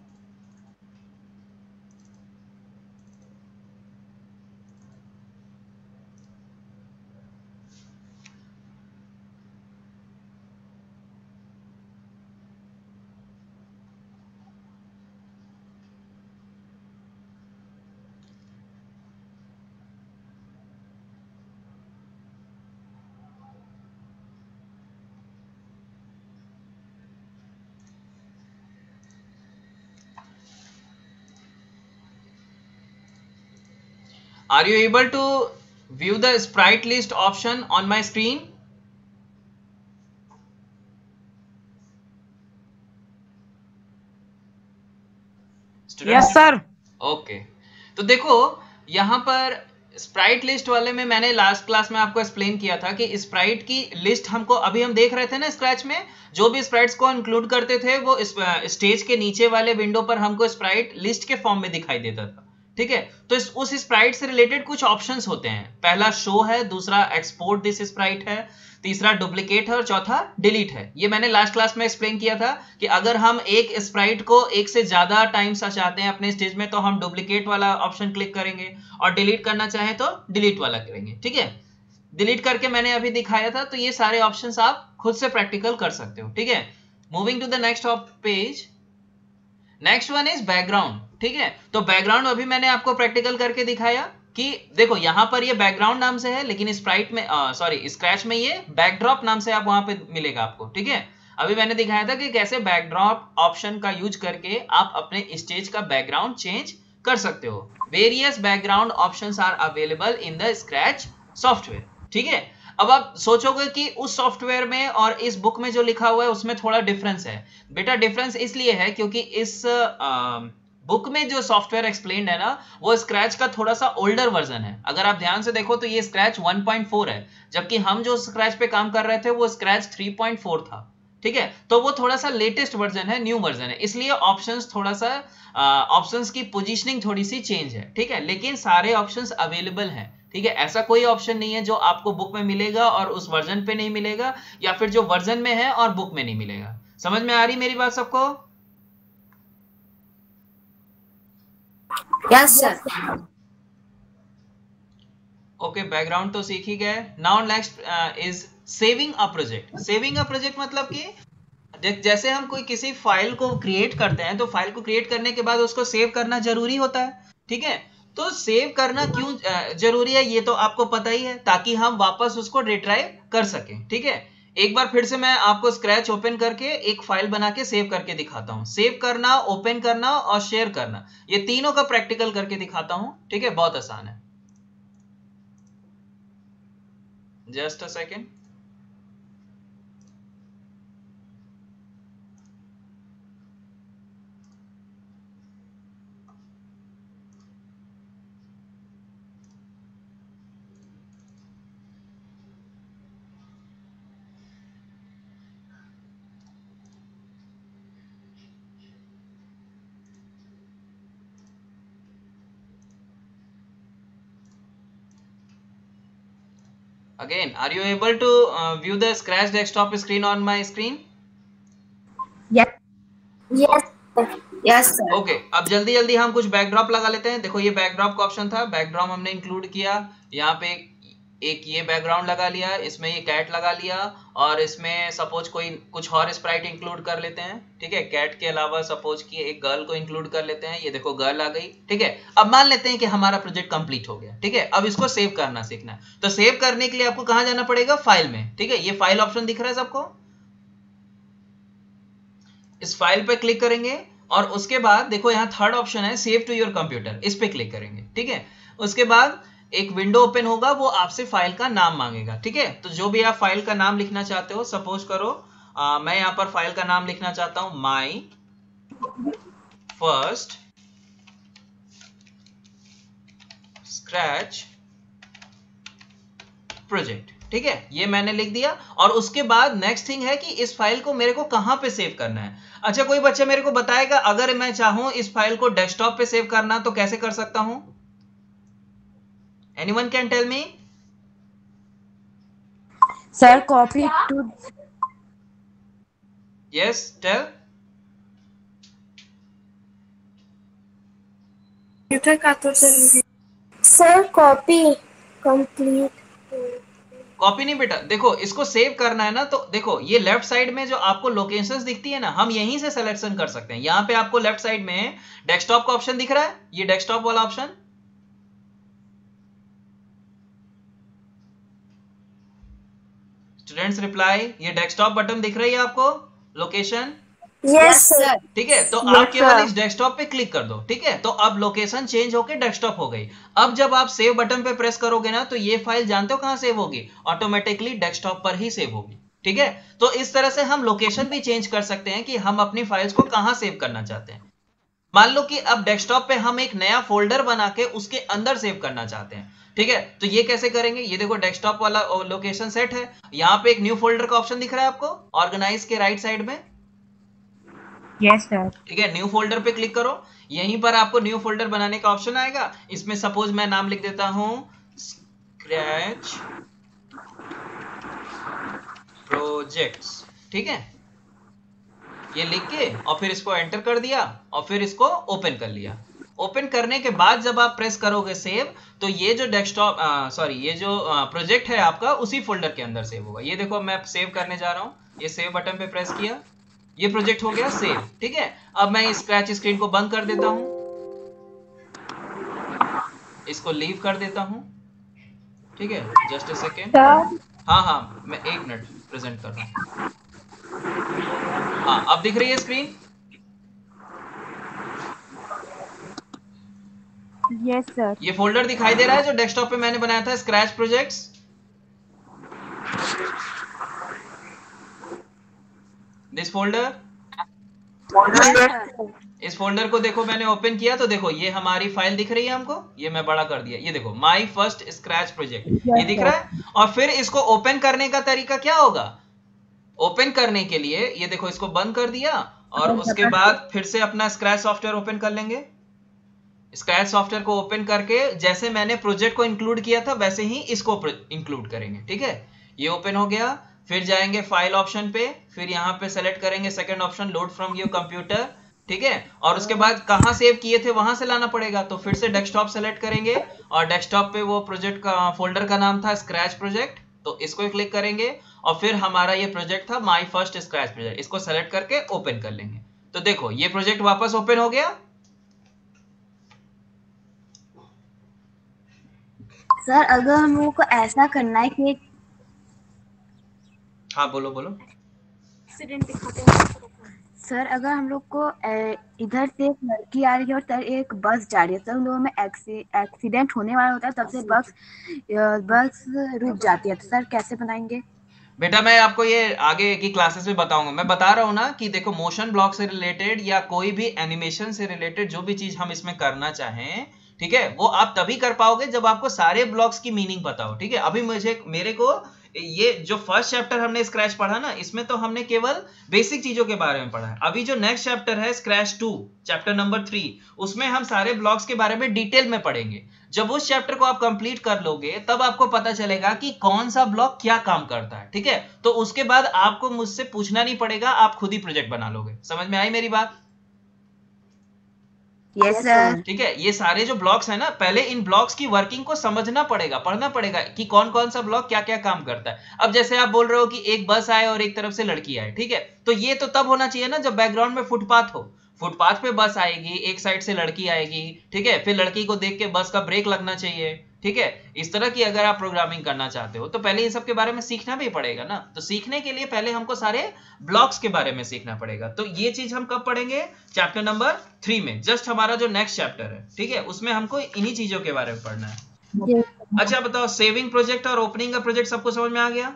Are you able to view the sprite list option on my screen? Yes sir. Okay, तो देखो यहाँ पर स्प्राइट लिस्ट वाले में मैंने लास्ट क्लास में आपको एक्सप्लेन किया था कि स्प्राइट की लिस्ट हमको, अभी हम देख रहे थे ना स्क्रैच में, जो भी स्प्राइट्स को इंक्लूड करते थे वो स्टेज के नीचे वाले विंडो पर हमको स्प्राइट लिस्ट के फॉर्म में दिखाई देता था, ठीक है। तो इस, उस स्प्राइट से रिलेटेड कुछ ऑप्शंस होते हैं। पहला शो है, दूसरा एक्सपोर्ट दिस स्प्राइट है, तीसरा डुप्लीकेट है और चौथा डिलीट है। ये मैंने लास्ट क्लास में एक्सप्लेन किया था कि अगर हम एक स्प्राइट को एक से ज्यादा टाइम्स चाहते हैं अपने स्टेज में तो हम डुप्लीकेट वाला ऑप्शन क्लिक करेंगे, और डिलीट करना चाहें तो डिलीट वाला करेंगे, ठीक है। डिलीट करके मैंने अभी दिखाया था। तो ये सारे ऑप्शंस आप खुद से प्रैक्टिकल कर सकते हो, ठीक है। Moving to the next page. Next one is background, ठीक है। तो बैकग्राउंड अभी मैंने आपको प्रैक्टिकल करके दिखाया कि देखो यहां पर ये बैकग्राउंड नाम से है, लेकिन स्प्राइट में सॉरी स्क्रैच में ये बैकड्रॉप नाम से आप वहां पे मिलेगा आपको, ठीक है। अभी मैंने दिखाया था कि कैसे बैकड्रॉप ऑप्शन का यूज करके आप अपने स्टेज का बैकग्राउंड चेंज कर सकते हो। Various background options are available in the Scratch software, ठीक है। अब आप सोचोगे कि उस सॉफ्टवेयर में और इस बुक में जो लिखा हुआ है उसमें थोड़ा डिफरेंस है। बेटा डिफरेंस इसलिए है क्योंकि इस आ, बुक में जो सॉफ्टवेयर एक्सप्लेन्ड है ना, वो स्क्रैच का थोड़ा सा ओल्डर वर्जन है। अगर आप ध्यान से देखो तो ये स्क्रैच वन पॉइंट फोर है, जबकि हम जो स्क्रैच पे काम कर रहे थे वो स्क्रैच थ्री पॉइंट फोर था, ठीक है। तो वो थोड़ा सा लेटेस्ट वर्जन है, न्यू वर्जन है, इसलिए ऑप्शंस थोड़ा सा ऑप्शंस की पोजीशनिंग थोड़ी सी चेंज है, ठीक है। लेकिन सारे ऑप्शंस अवेलेबल हैं, ठीक है। ऐसा कोई ऑप्शन नहीं है जो आपको बुक में मिलेगा और उस वर्जन पे नहीं मिलेगा, या फिर जो वर्जन में है और बुक में नहीं मिलेगा। समझ में आ रही मेरी बात सबको? Yes sir. ओके, बैकग्राउंड तो सीख ही गए। Now next is saving a project. Saving a project मतलब कि जैसे हम कोई किसी फाइल को क्रिएट करते हैं तो फाइल को क्रिएट करने के बाद उसको सेव करना जरूरी होता है, ठीक है। तो सेव करना क्यों जरूरी है ये तो आपको पता ही है, ताकि हम वापस उसको रिट्राइव कर सकें, ठीक है। एक बार फिर से मैं आपको स्क्रैच ओपन करके एक फाइल बना के सेव करके दिखाता हूं। सेव करना, ओपन करना और शेयर करना, ये तीनों का प्रैक्टिकल करके दिखाता हूं, ठीक है। बहुत आसान है। Just a second. Again, are you able to uh, view the Scratch desktop screen on my screen? Yes. Yes. Yes, sir. Okay okay, अब जल्दी जल्दी हम कुछ बैकड्रॉप लगा लेते हैं। देखो ये बैकड्रॉप का ऑप्शन था, बैकड्रॉप हमने इंक्लूड किया। यहाँ पे एक ये बैकग्राउंड लगा लिया, इसमें ये कैट लगा लिया, और इसमें सपोज कोई कुछ और स्प्राइट इंक्लूड कर लेते हैं। ठीक है, कैट के अलावा सपोज कि एक गर्ल को इंक्लूड कर लेते हैं। ये देखो गर्ल आ गई। ठीक है, अब मान लेते हैं कि हमारा प्रोजेक्ट कंप्लीट हो गया। ठीक है, अब इसको सेव करना सीखना है। तो सेव करने के लिए आपको कहाँ जाना पड़ेगा? फाइल में। ठीक है, ये फाइल ऑप्शन दिख रहा है सबको? इस फाइल पे क्लिक करेंगे और उसके बाद देखो यहाँ थर्ड ऑप्शन है सेव टू योर कंप्यूटर, इस पे क्लिक करेंगे। ठीक है, उसके बाद एक विंडो ओपन होगा, वो आपसे फाइल का नाम मांगेगा। ठीक है, तो जो भी आप फाइल का नाम लिखना चाहते हो, सपोज करो आ, मैं यहाँ पर फाइल का नाम लिखना चाहता हूं माई फर्स्ट स्क्रैच प्रोजेक्ट। ठीक है, ये मैंने लिख दिया। और उसके बाद नेक्स्ट थिंग है कि इस फाइल को मेरे को कहां पे सेव करना है। अच्छा, कोई बच्चा मेरे को बताएगा अगर मैं चाहूं इस फाइल को डेस्कटॉप पे सेव करना तो कैसे कर सकता हूं? Anyone can tell me? Sir, copy to. Yes, tell. Sir copy complete. Copy नहीं बेटा, देखो इसको सेव करना है ना, तो देखो ये लेफ्ट साइड में जो आपको लोकेशंस दिखती है ना, हम यहीं से सिलेक्शन कर सकते हैं। यहाँ पे आपको लेफ्ट साइड में डेस्कटॉप का ऑप्शन दिख रहा है, ये डेस्कटॉप वाला ऑप्शन। स्टूडेंट्स रिप्लाई, ये डेस्कटॉप बटन दिख रही है आपको, लोकेशन? Yes sir. ठीक है, तो आप केवल इस डेस्कटॉप पे क्लिक कर दो। ठीक है, तो अब लोकेशन चेंज होके डेस्कटॉप हो गई। अब जब आप सेव बटन पे प्रेस करोगे ना, तो ये फाइल जानते हो कहां सेव होगी? ऑटोमेटिकली डेस्कटॉप पर ही सेव होगी। ठीक है, तो इस तरह से हम लोकेशन भी चेंज कर सकते हैं कि हम अपनी फाइल्स को कहां सेव करना चाहते हैं। मान लो कि अब डेस्कटॉप पे हम एक नया फोल्डर बना के उसके अंदर सेव करना चाहते हैं। ठीक है, तो ये कैसे करेंगे? ये देखो डेस्कटॉप वाला लोकेशन सेट है, यहाँ पे एक न्यू फोल्डर का ऑप्शन दिख रहा है आपको ऑर्गेनाइज के राइट साइड में। Yes sir. ठीक है, न्यू फोल्डर पे क्लिक करो, यहीं पर आपको न्यू फोल्डर बनाने का ऑप्शन आएगा। इसमें सपोज मैं नाम लिख देता हूं स्क्रैच प्रोजेक्ट्स। ठीक है, ये लिख के और फिर इसको एंटर कर दिया और फिर इसको ओपन कर लिया। ओपन करने के बाद जब आप प्रेस करोगे सेव, तो ये जो डेस्कटॉप सॉरी ये जो प्रोजेक्ट है आपका उसी फोल्डर के अंदर सेव होगा। ये देखो मैं सेव करने जा रहा हूँ, ये सेव बटन पे प्रेस किया, ये प्रोजेक्ट हो गया सेव। ठीक है, अब मैं स्क्रैच स्क्रीन को बंद कर देता हूँ, इसको लीव कर देता हूँ। ठीक है, जस्ट अ सेकेंड। हाँ हाँ मैं एक मिनट प्रेजेंट कर रहा हूँ। हाँ, अब दिख रही है स्क्रीन? Yes sir. ये फोल्डर दिखाई दे रहा है जो डेस्कटॉप पे मैंने बनाया था, स्क्रैच प्रोजेक्ट्स। दिस फोल्डर, इस फोल्डर को देखो मैंने ओपन किया तो देखो ये हमारी फाइल दिख रही है हमको, ये मैं बड़ा कर दिया। ये देखो माय फर्स्ट स्क्रैच प्रोजेक्ट, ये दिख रहा है। और फिर इसको ओपन करने का तरीका क्या होगा? ओपन करने के लिए ये देखो इसको बंद कर दिया और उसके बाद फिर से अपना स्क्रैच सॉफ्टवेयर ओपन कर लेंगे। स्क्रैच सॉफ्टवेयर को ओपन करके जैसे मैंने प्रोजेक्ट को इंक्लूड किया था वैसे ही इसको इंक्लूड करेंगे। ठीक है, ये ओपन हो गया। फिर जाएंगे फाइल ऑप्शन पे, फिर यहाँ पे सेलेक्ट करेंगे second option load from your computer. ठीक है, और उसके बाद कहाँ सेव किए थे वहां से लाना पड़ेगा, तो फिर से डेस्कटॉप सेलेक्ट करेंगे और डेस्कटॉप पे वो प्रोजेक्ट का फोल्डर का नाम था स्क्रैच प्रोजेक्ट, तो इसको क्लिक करेंगे और फिर हमारा ये प्रोजेक्ट था माय फर्स्ट स्क्रैच प्रोजेक्ट, इसको सेलेक्ट करके ओपन कर लेंगे। तो देखो ये प्रोजेक्ट वापस ओपन हो गया। सर अगर हम लोगों को ऐसा करना है कि हाँ बोलो बोलो। सर अगर हम लोग को ए, इधर से एक लड़की आ रही है और तर एक बस जा रही है, सर उन लोगों में एक्सीडेंट होने वाला होता है, तब से बस बस रुक जाती है, तो सर कैसे बनाएंगे? बेटा मैं आपको ये आगे की क्लासेस में बताऊंगा। मैं बता रहा हूँ ना कि देखो मोशन ब्लॉक से रिलेटेड या कोई भी एनिमेशन से रिलेटेड जो भी चीज हम इसमें करना चाहें, ठीक है, वो आप तभी कर पाओगे जब आपको सारे ब्लॉक्स की मीनिंग पता हो। ठीक है, अभी मुझे मेरे को ये जो फर्स्ट चैप्टर हमने स्क्रैच पढ़ा ना, इसमें तो हमने केवल बेसिक चीजों के बारे में पढ़ा है। अभी जो नेक्स्ट चैप्टर है Scratch two chapter number three, उसमें हम सारे ब्लॉक्स के बारे में डिटेल में पढ़ेंगे। जब उस चैप्टर को आप कंप्लीट कर लोगे तब आपको पता चलेगा कि कौन सा ब्लॉक क्या काम करता है, ठीक है। तो उसके बाद आपको मुझसे पूछना नहीं पड़ेगा, आप खुद ही प्रोजेक्ट बना लोगे। समझ में आई मेरी बात? Yes sir. ठीक है, ये सारे जो ब्लॉक्स है ना, पहले इन ब्लॉक्स की वर्किंग को समझना पड़ेगा, पढ़ना पड़ेगा कि कौन कौन सा ब्लॉक क्या क्या काम करता है। अब जैसे आप बोल रहे हो कि एक बस आए और एक तरफ से लड़की आए, ठीक है, तो ये तो तब होना चाहिए ना जब बैकग्राउंड में फुटपाथ हो। फुटपाथ पे बस आएगी, एक साइड से लड़की आएगी, ठीक है, फिर लड़की को देख के बस का ब्रेक लगना चाहिए, ठीक है। इस तरह की अगर आप प्रोग्रामिंग करना चाहते हो तो पहले इन सब के बारे में सीखना भी पड़ेगा ना। तो सीखने के लिए पहले हमको सारे ब्लॉक्स के बारे में सीखना पड़ेगा। तो ये चीज हम कब पढ़ेंगे? चैप्टर नंबर थ्री में, जस्ट हमारा जो नेक्स्ट चैप्टर है, ठीक है, उसमें हमको इन्हीं चीजों के बारे में पढ़ना है। अच्छा बताओ, सेविंग प्रोजेक्ट और ओपनिंग का प्रोजेक्ट सबको समझ में आ गया?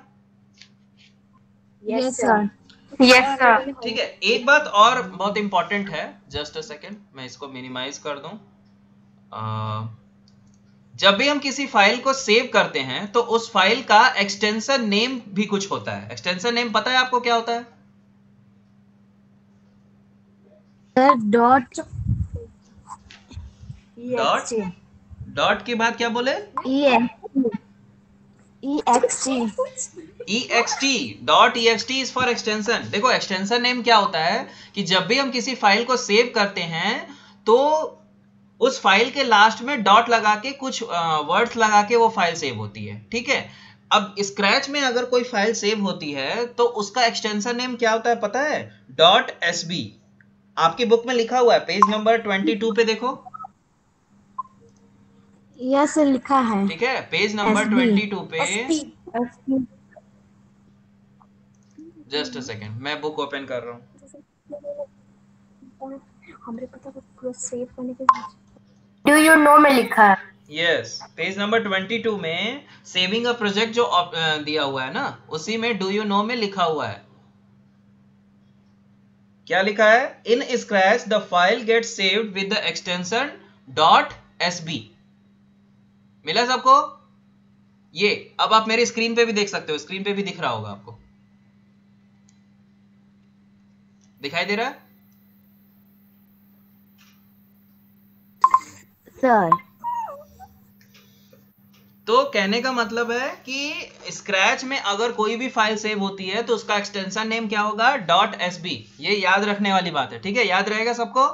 Yes sir. Yes sir. ठीक है, एक बात और बहुत इंपॉर्टेंट है, जस्ट अ सेकेंड, मैं इसको मिनिमाइज कर दूं। आ, जब भी हम किसी फाइल को सेव करते हैं तो उस फाइल का एक्सटेंशन नेम भी कुछ होता है। एक्सटेंशन नेम पता है आपको क्या होता है? सर डॉट डॉट डॉट के बाद क्या बोले? ext, dot ext is for extension. देखो एक्सटेंशन नेम क्या होता है कि जब भी हम किसी फाइल को सेव करते हैं तो उस फाइल के लास्ट में डॉट लगा के कुछ वर्ड्स लगा के वो फाइल सेव होती है, ठीक है। अब स्क्रैच में अगर कोई फाइल सेव होती है तो उसका एक्सटेंशन नेम क्या होता है पता है? Dot SB. आपकी बुक में लिखा हुआ है, पेज नंबर ट्वेंटी टू पे देखो। यस सर लिखा है। ठीक है, पेज नंबर ट्वेंटी टू पे, जस्ट अ सेकेंड, मैं बुक ओपन कर रहा हूँ। डू यू नो में लिखा है। Yes, page number twenty two में सेविंग अ प्रोजेक्ट जो अ, दिया हुआ है ना, उसी में डू यू नो में लिखा हुआ है। क्या लिखा है? In Scratch the file get saved with the extension dot SB. मिला सबको? ये अब आप मेरी स्क्रीन पे भी देख सकते हो, स्क्रीन पे भी दिख रहा होगा आपको, दिखाई दे रहा है सर? तो कहने का मतलब है कि स्क्रैच में अगर कोई भी फाइल सेव होती है तो उसका एक्सटेंशन नेम क्या होगा? Dot SB. ये याद रखने वाली बात है, ठीक है, याद रहेगा सबको?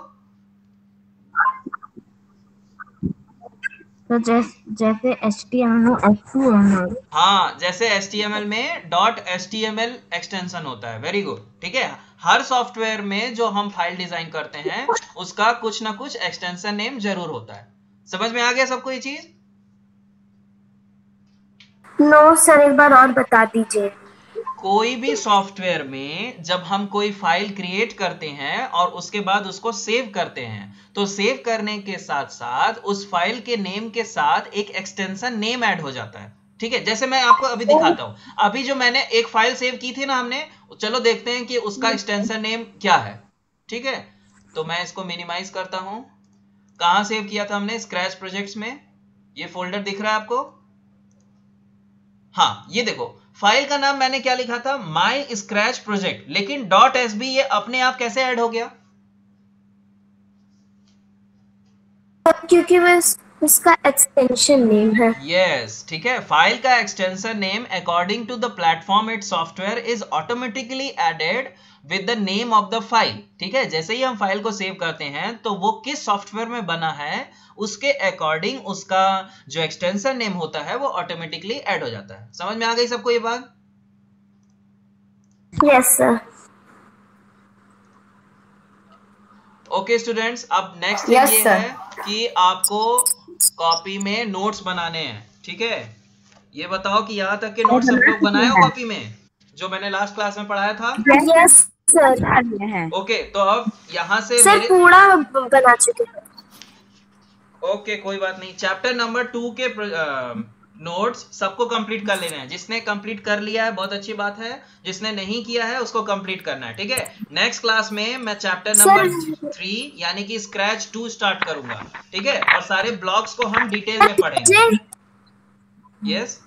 तो जैसे जैसे H T M L HTML, हाँ, जैसे एच टी एम एल में dot H T M L extension होता है। वेरी गुड, ठीक है। हर सॉफ्टवेयर में जो हम फाइल डिजाइन करते हैं उसका कुछ ना कुछ एक्सटेंशन नेम जरूर होता है। समझ में आ गया सबको ये चीज? नो सर, एक बार और बता दीजिए। कोई भी सॉफ्टवेयर में जब हम कोई फाइल क्रिएट करते हैं और उसके बाद उसको सेव करते हैं तो सेव करने के साथ साथ उस फाइल के नेम के साथ एक एक्सटेंशन नेम ऐड हो जाता है, ठीक है। जैसे मैं आपको अभी दिखाता हूं, अभी जो मैंने एक फाइल सेव की थी ना हमने, चलो देखते हैं कि उसका एक्सटेंशन नेम क्या है, ठीक है। तो मैं इसको मिनिमाइज करता हूं। कहां सेव किया था हमने? स्क्रैच प्रोजेक्ट्स में। ये फोल्डर दिख रहा है आपको? हाँ, ये देखो, फाइल का नाम मैंने क्या लिखा था? माई स्क्रैच प्रोजेक्ट, लेकिन डॉट एसबी ये अपने आप कैसे ऐड हो गया? क्योंकि वो उसका एक्सटेंशन नेम है। यस, ठीक है। फाइल का extension name according to the platform it software is automatically added with the name of the file, ठीक है। जैसे ही हम फाइल को सेव करते हैं तो वो किस सॉफ्टवेयर में बना है उसके अकॉर्डिंग उसका जो एक्सटेंशन नेम होता है वो ऑटोमेटिकली ऐड हो जाता है। समझ में आ गई सबको ये बात? Yes sir. ओके स्टूडेंट्स, अब नेक्स्ट Yes, ये sir. है कि आपको कॉपी में नोट्स बनाने हैं, ठीक है। ये बताओ कि यहाँ तक के नोट्स सब लोग बनाए हो कॉपी में, जो मैंने लास्ट क्लास में पढ़ाया था? Yes sir. है। ओके, तो अब यहाँ से सर मेरे... पूरा बना चुके हैं। ओके, कोई बात नहीं। चैप्टर नंबर टू के नोट्स सबको कंप्लीट कर लेना है। जिसने कंप्लीट कर लिया है बहुत अच्छी बात है, जिसने नहीं किया है उसको कंप्लीट करना है, ठीक है। नेक्स्ट क्लास में मैं चैप्टर नंबर थ्री यानी कि स्क्रैच टू स्टार्ट करूंगा, ठीक है, और सारे ब्लॉक्स को हम डिटेल में पढ़ेंगे। यस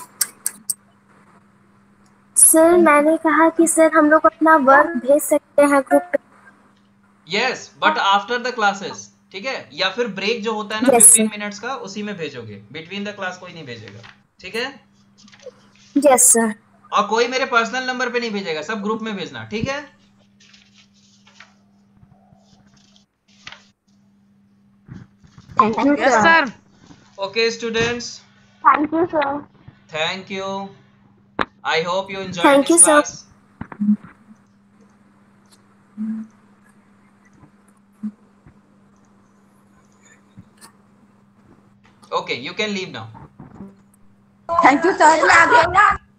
सर, मैंने कहा कि सर हम लोग अपना वर्क भेज सकते हैं ग्रुप पे। Yes, but after the classes, ठीक है, या फिर ब्रेक जो होता है ना Yes, फिफ्टीन sir. मिनट्स का, उसी में भेजोगे, बिटवीन द क्लास कोई नहीं भेजेगा, ठीक है। Yes sir. और कोई मेरे पर्सनल नंबर पे नहीं भेजेगा, सब ग्रुप में भेजना, ठीक है। Thank you yes sir. Sir. Okay students, thank you sir. Thank you, I hope you enjoy Thank this you, sir. Class. Okay, you can leave now. Thank you sir. मैं आ गया।